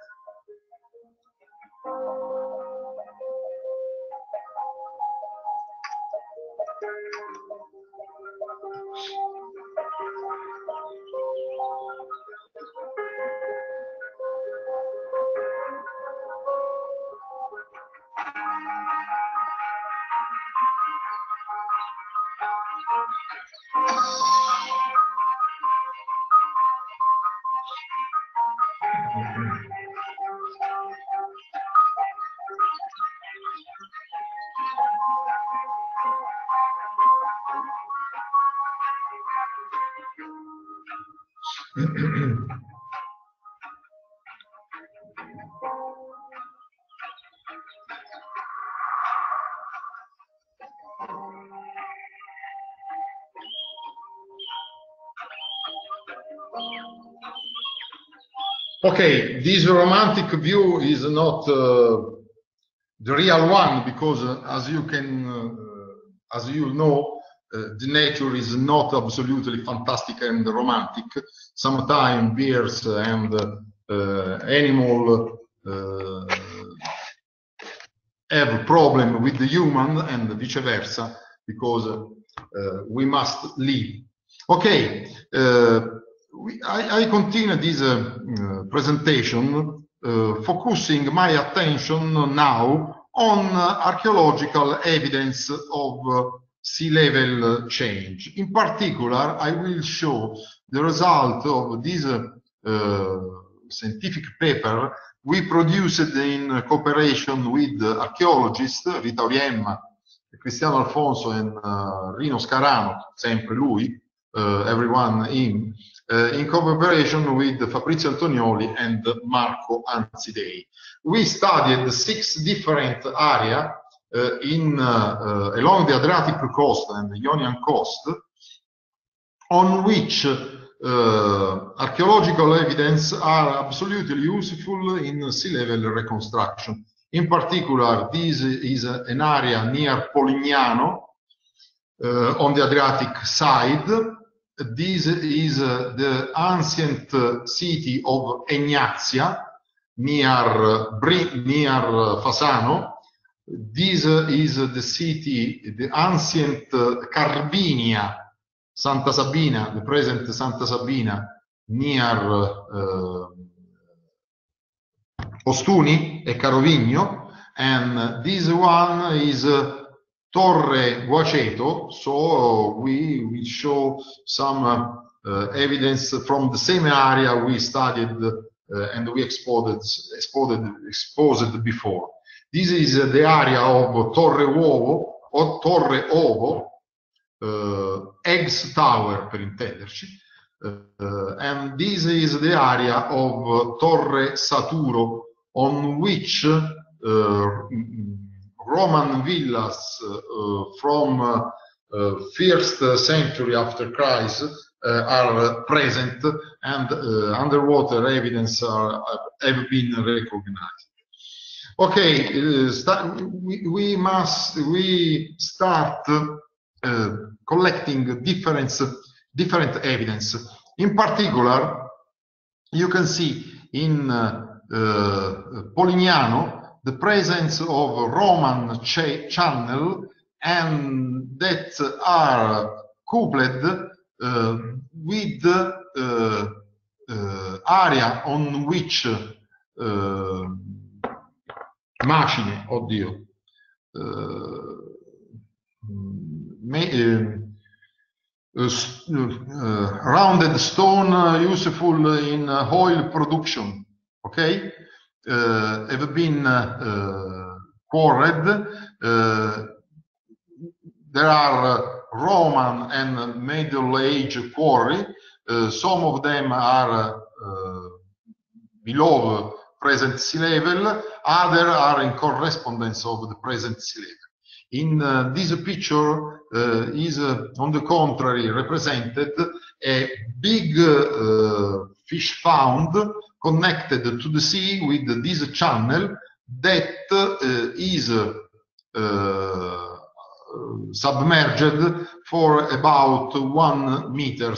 Speaker 1: Okay, this romantic view is not the real one, because as you know, the nature is not absolutely fantastic and romantic. Sometimes bears and animal have a problem with the human, and vice versa, because we must live. Okay, I continue this presentation, focusing my attention now on archaeological evidence of sea level change. In particular, I will show the result of this scientific paper we produced in cooperation with archaeologists Rita Oriemma, Cristiano Alfonso, and Rino Scarano, sempre lui, everyone him, in cooperation with Fabrizio Antonioli and Marco Anzidei. We studied 6 different areas along the Adriatic coast and the Ionian coast, on which archaeological evidence are absolutely useful in sea level reconstruction. In particular, this is an area near Polignano on the Adriatic side. This is the ancient city of Egnazia near Fasano. This is the city, the ancient Carvinia, Santa Sabina, the present Santa Sabina, near Ostuni e Carovigno, and this one is Torre Guaceto. So we will show some evidence from the same area we studied and we exposed before. This is the area of Torre Uovo o Torre Ovo, Eggs Tower per intenderci, and this is the area of Torre Saturo, on which Roman villas from 1st century after Christ are present, and underwater evidence have been recognized. Okay, we start collecting different evidence. In particular, you can see in Polignano the presence of Roman channel, and that are coupled with area on which macine, oddio, rounded stone useful in oil production, okay, have been quarried. There are Roman and Middle Age quarry. Some of them are below present sea level, others are in correspondence of the present sea level. In this picture is, on the contrary, represented a big fish found connected to the sea with this channel that is submerged for about 1 meter.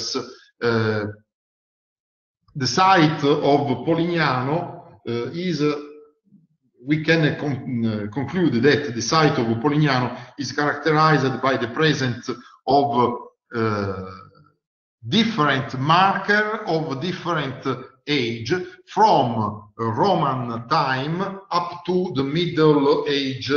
Speaker 1: The site of Polignano is, we can conclude that the site of Polignano is characterized by the presence of different marker of different age, from Roman time up to the Middle Age,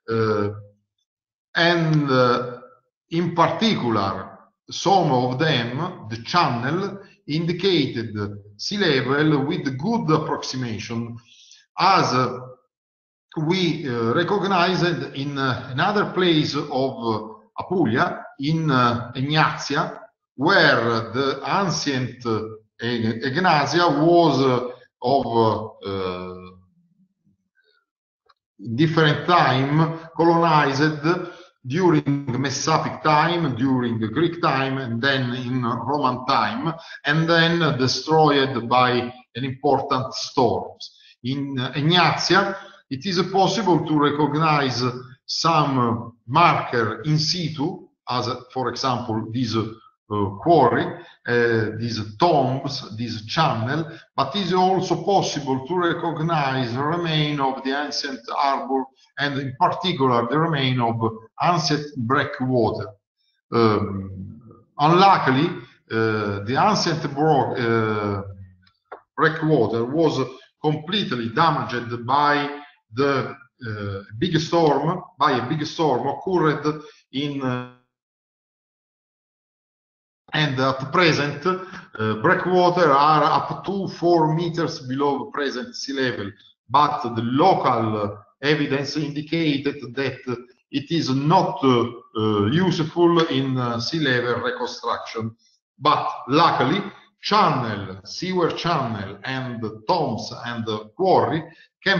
Speaker 1: and in particular, some of them, the channel, indicated sea level with good approximation, as we recognized in another place of Apulia, in Egnazia, where the ancient Egnatia was of different time colonized during Messapic time, during the Greek time, and then in Roman time, and then destroyed by an important storms. In Egnatia, it is possible to recognize some marker in situ, as for example this quarry, these tombs, this channel, but it is also possible to recognize the remain of the ancient harbor, and in particular the remain of ancient breakwater. Unluckily, the ancient breakwater was completely damaged by the big storm, occurred in and at present breakwater are up to 4 meters below present sea level, but the local evidence indicated that it is not useful in sea level reconstruction. But luckily, channel, sewer channel, and tombs and quarry can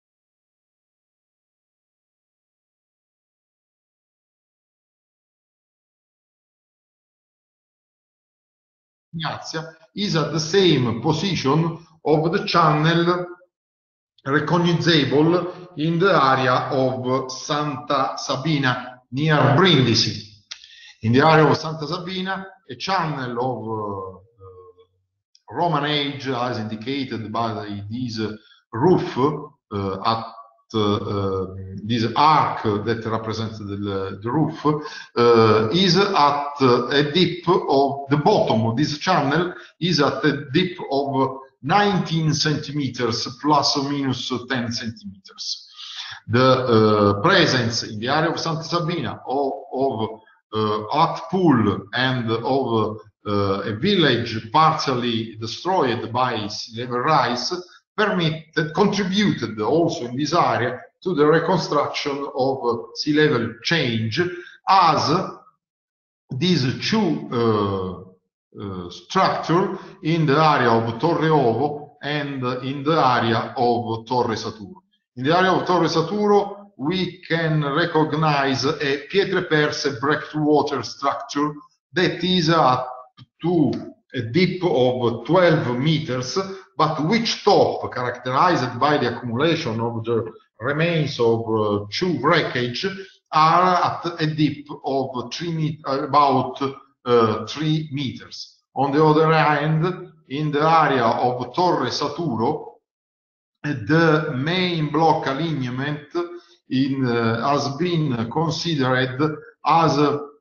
Speaker 1: is at the same position of the channel recognizable in the area of Santa Sabina near Brindisi. In the area of Santa Sabina, a channel of Roman age, as indicated by this roof at this arc that represents the roof, is at a depth of the bottom of this channel is at a depth of 19 centimeters plus or minus 10 centimeters. The presence in the area of Santa Sabina of hot pool and of a village partially destroyed by sea level rise contributed also in this area to the reconstruction of sea level change, as these two structure in the area of Torre Ovo and in the area of Torre Saturo. In the area of Torre Saturo, we can recognize a pietre-perse breakwater structure that is up to a depth of 12 meters, but which top, characterized by the accumulation of the remains of two breakage, are at a depth of about 3 meters. On the other hand, in the area of Torre Saturo, the main block alignment has been considered as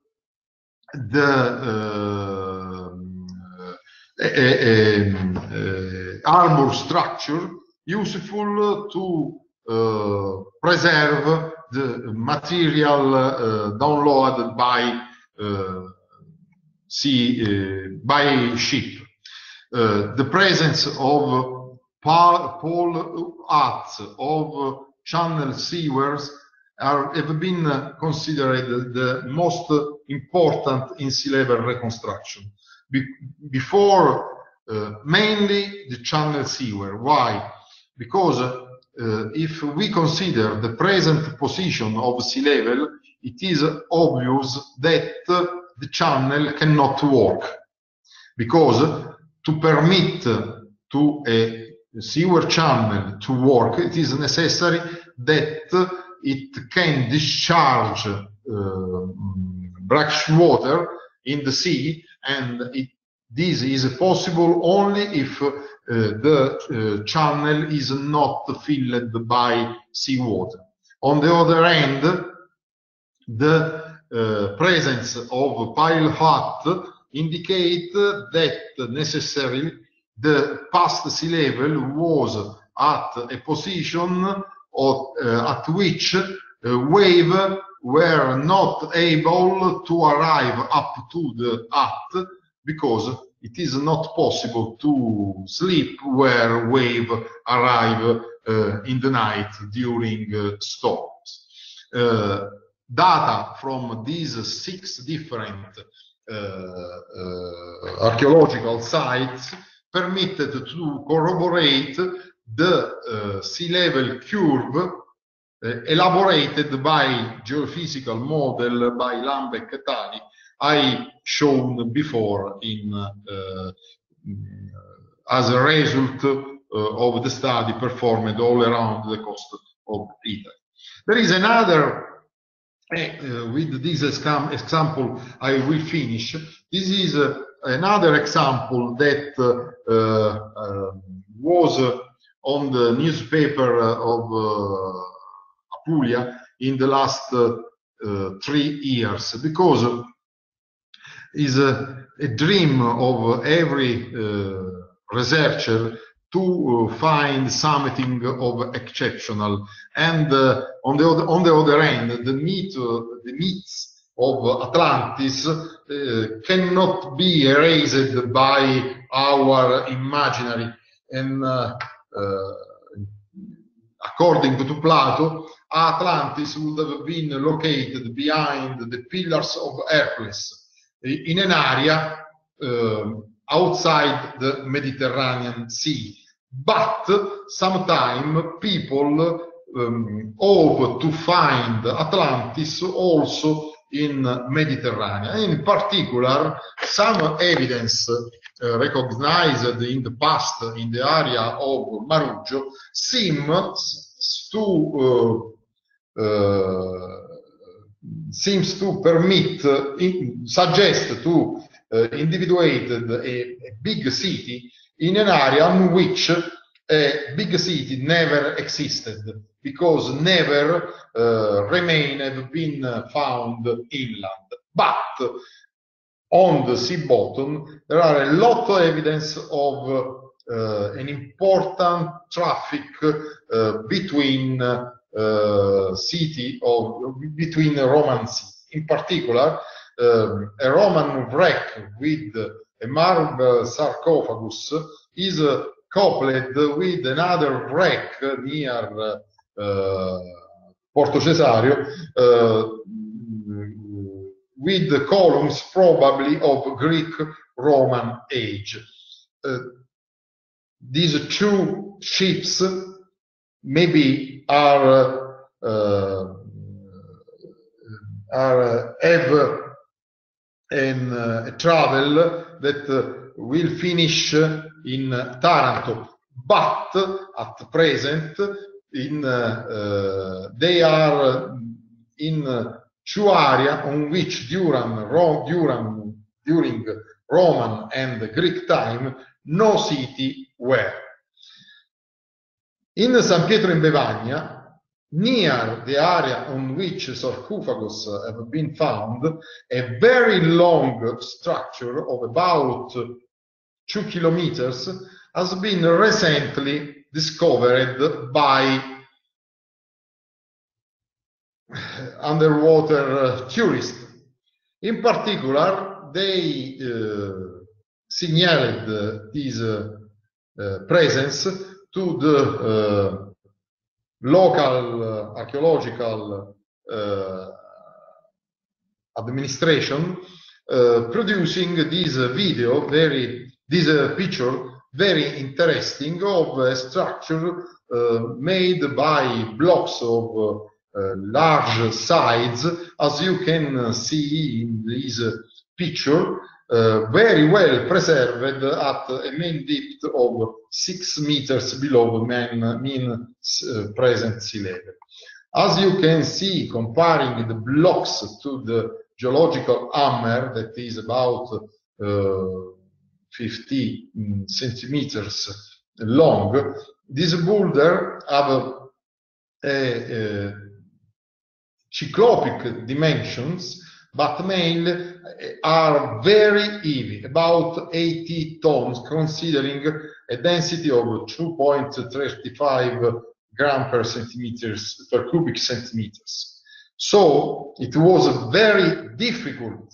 Speaker 1: harbor structure useful to preserve the material downloaded by by ship. The presence of pole huts of channel sewers have been considered the most important in sea level reconstruction. Before mainly the channel sewer. Why? Because if we consider the present position of sea level, it is obvious that the channel cannot work, because to permit to a sewer channel to work, it is necessary that it can discharge brackish water in the sea, and this is possible only if the channel is not filled by seawater. On the other hand, the presence of pile hut indicate that necessarily the past sea level was at a position at which waves were not able to arrive up to the hut, because it is not possible to sleep where waves arrive in the night during storms. Data from these 6 different archaeological sites permitted to corroborate the sea level curve elaborated by geophysical model by Lambeck et al. I shown before as a result of the study performed all around the coast of Italy. There is another, with this example I will finish. This is another example that was on the newspaper of Apulia in the last 3 years, because it's a dream of every researcher to find something of exceptional. And on the other hand, the myths of Atlantis cannot be erased by our imaginary. And according to Plato, Atlantis would have been located behind the Pillars of Hercules in an area outside the Mediterranean Sea. But sometimes people hope to find Atlantis also in Mediterranean. In particular, some evidence recognized in the past in the area of Maruggio seems to permit, suggest to individuate a big city in an area in which a big city never existed, because never remained been found inland. But on the sea bottom, there are a lot of evidence of an important traffic between between Roman Sea. In particular, a Roman wreck with a marble sarcophagus is coupled with another wreck near Porto Cesario with the columns probably of Greek-Roman age. These two ships maybe have a travel that will finish in Taranto, but at present they are in two areas on which during Roman and Greek time no city were. In San Pietro in Bevagna, near the area on which sarcophagus have been found, a very long structure of about 2 kilometers has been recently discovered by underwater tourists. In particular, they signaled this presence to the local archaeological administration, producing this video, this picture, very interesting, of a structure made by blocks of large size, as you can see in this picture, very well preserved at a mean depth of 6 meters below mean present sea level. As you can see, comparing the blocks to the geological hammer, that is about 50 centimeters long, this boulder have a cyclopic dimensions, but mainly are very heavy, about 80 tons, considering a density of 2.35 grams per cubic centimeters. So it was very difficult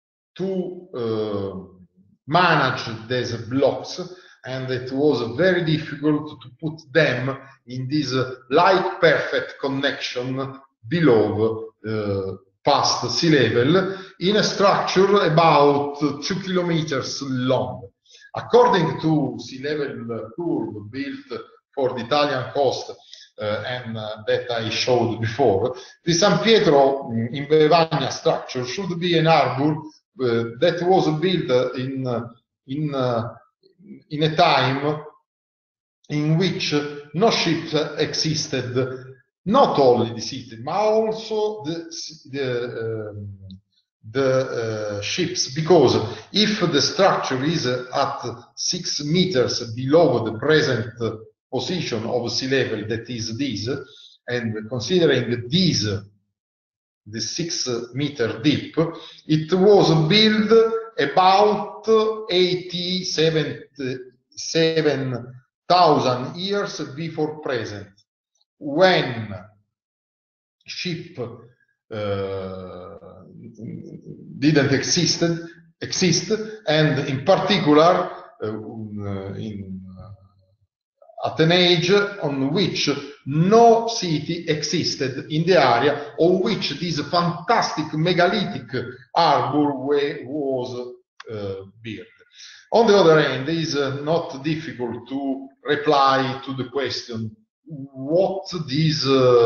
Speaker 1: to manage these blocks, and it was very difficult to put them in this like perfect connection below past sea level in a structure about 2 kilometers long. According to sea level curve built for the Italian coast and that I showed before, the San Pietro in Bevagna structure should be an harbor that was built in a time in which no ships existed, not only the city, but also the ships, because if the structure is at 6 meters below the present position of sea level, that is this, and considering this, the 6 meter deep, it was built about 87,000 years before present, when ship didn't exist, and in particular at an age on which no city existed in the area on which this fantastic megalithic harbor was built. On the other hand, it is not difficult to reply to the question what this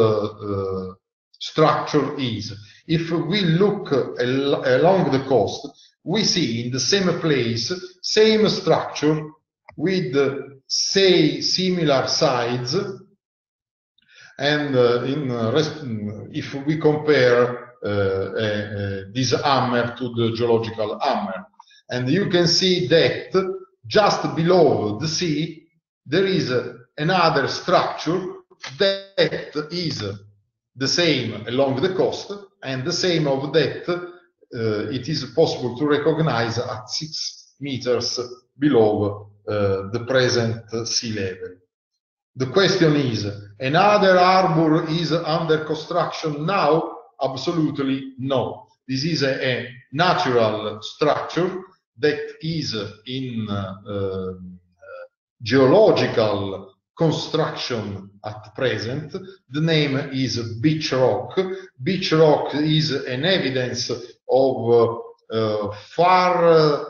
Speaker 1: structure is. If we look along the coast, we see in the same place, same structure with, say, similar sides, and if we compare this hammer to the geological hammer, and you can see that just below the sea there is another structure that is the same along the coast, and the same of that it is possible to recognize at 6 meters below the present sea level. The question is, another harbor is under construction now? Absolutely no. This is a natural structure that is in geological construction at present. The name is beach rock. Beach rock is an evidence of far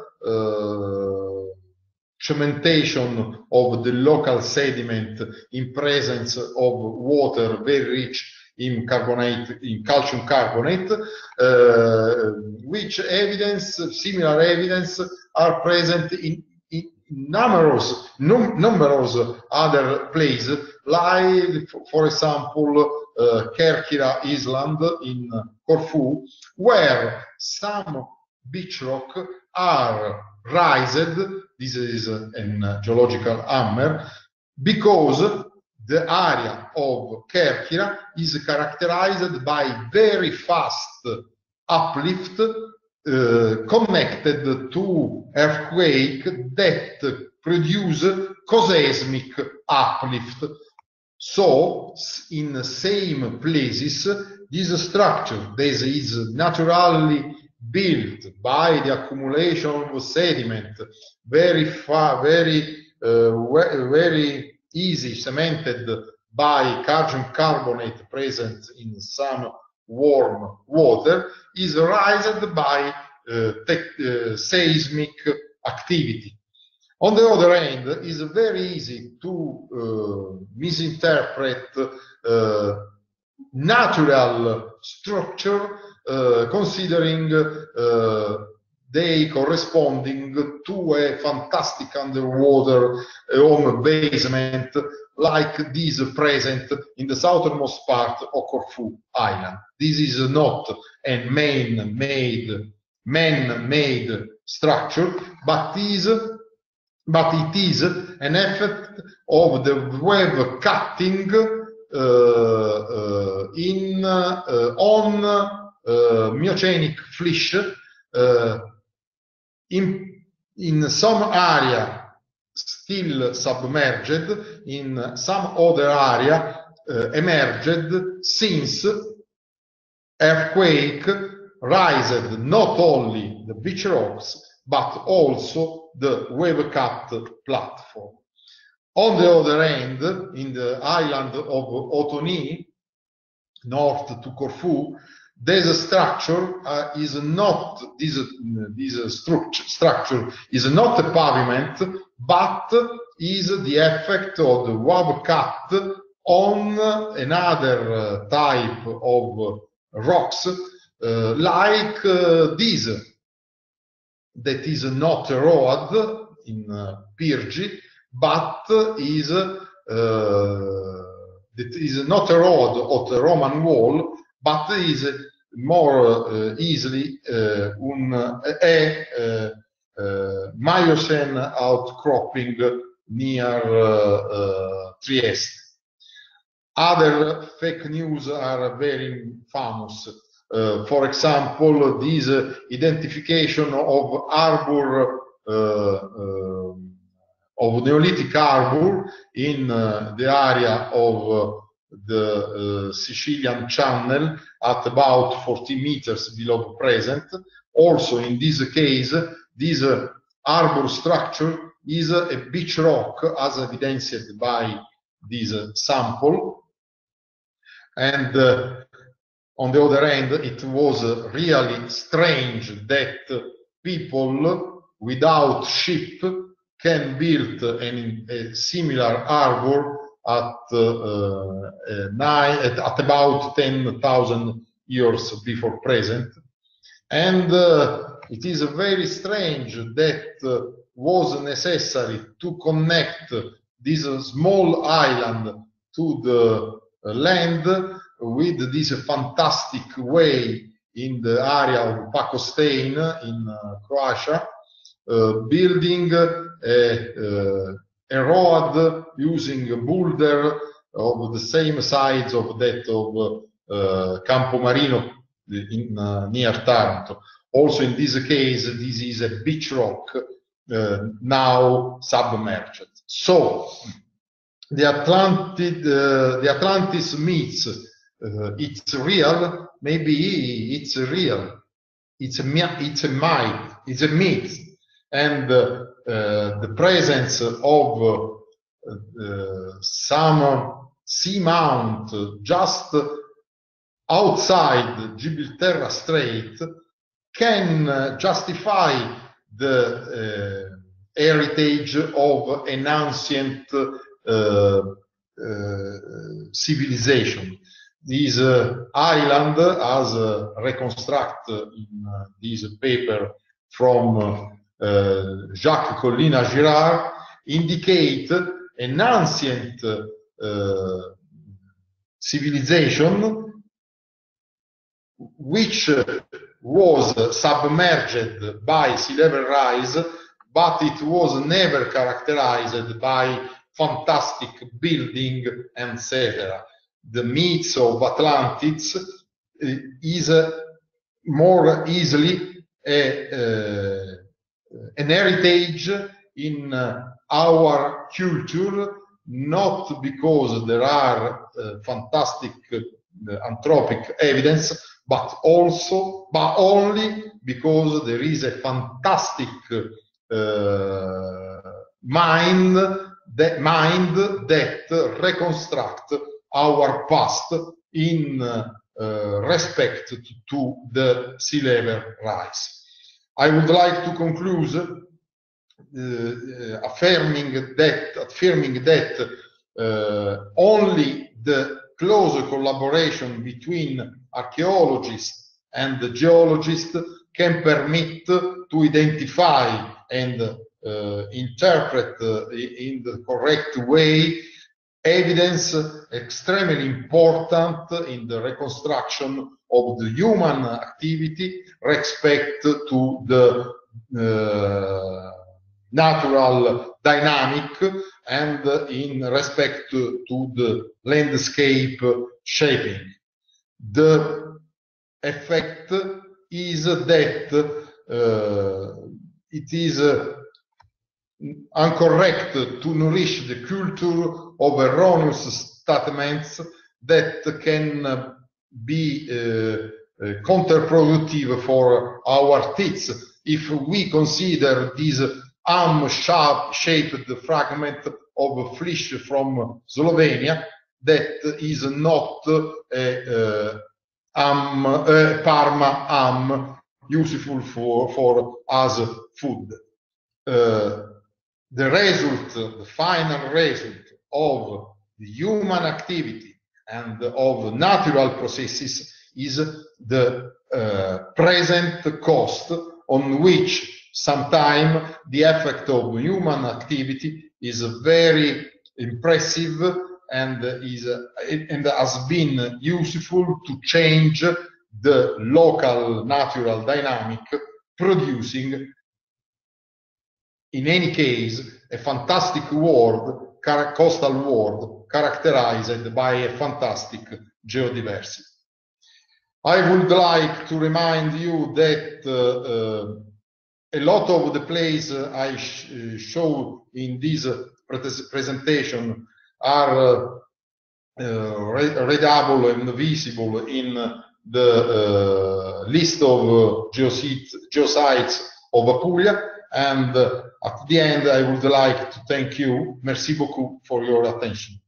Speaker 1: cementation of the local sediment in presence of water very rich in carbonate, in calcium carbonate, which evidence, similar evidence, are present in numerous other places, like, for example, Kerkyra Island in Corfu, where some beach rock are raised. This is a geological hammer, because the area of Kerkyra is characterized by very fast uplift connected to earthquake that produce coseismic uplift. So in the same places, this structure, this is naturally built by the accumulation of sediment, very easy cemented by calcium carbonate present in some warm water, is raised by seismic activity. On the other hand, it is very easy to misinterpret natural structure, considering they corresponding to a fantastic underwater home basement like this present in the southernmost part of Corfu Island. This is not a man-made structure, but it is an effect of the wave cutting on Miocenic flysch in some area still submerged, in some other area emerged since earthquake raised not only the beach rocks but also the wave cut platform. On the other hand, in the island of Otoni, north to Corfu, this structure is not this structure is not a pavement, but is the effect of the wave cut on another type of rocks, like this, that is not a road in Pirgi, but is that is not a road of the Roman wall, but is more easily a Miocene outcropping near Trieste. Other fake news are very famous. For example, this identification of harbor, of Neolithic harbor in the area of the Sicilian Channel at about 40 meters below the present. Also, in this case, this harbor structure is a beach rock, as evidenced by this sample. And on the other hand, it was really strange that people without ship can build a similar harbor at about 10,000 years before present. And it is very strange that was necessary to connect this small island to the land with this fantastic way in the area of Pakostain in Croatia, building a road using a boulder of the same size of that of Campomarino in near Taranto. Also, in this case, this is a beach rock now submerged. So the Atlantis myths, it's real. Maybe it's real. It's a myth. It's a myth. And the presence of some seamount just outside Gibraltar Strait can justify the heritage of an ancient civilization. This island, as reconstructed in this paper from Jacques Collina Girard, indicate an ancient civilization which was submerged by sea level rise, but it was never characterized by fantastic building, etc. The myths of Atlantis is more easily an heritage in our culture, not because there are fantastic anthropic evidence, but only because there is a fantastic mind that reconstruct our past in respect to the sea level rise. I would like to conclude affirming that only the close collaboration between archaeologists and the geologists can permit to identify and interpret in the correct way evidence extremely important in the reconstruction of the human activity respect to the natural dynamic and in respect to the landscape shaping. The effect is that it is incorrect to nourish the culture of erroneous statements that can be counterproductive for our teeth if we consider this shaped fragment of flesh from Slovenia that is not a Parma ham useful for as food. The result, the final result of the human activity and of natural processes is the present cost, on which sometime the effect of human activity is very impressive and has been useful to change the local natural dynamic, producing in any case a fantastic world, coastal world characterized by a fantastic geodiversity. I would like to remind you that a lot of the places I show in this presentation are readable and visible in the list of geosites of Apulia. And at the end, I would like to thank you. Merci beaucoup for your attention.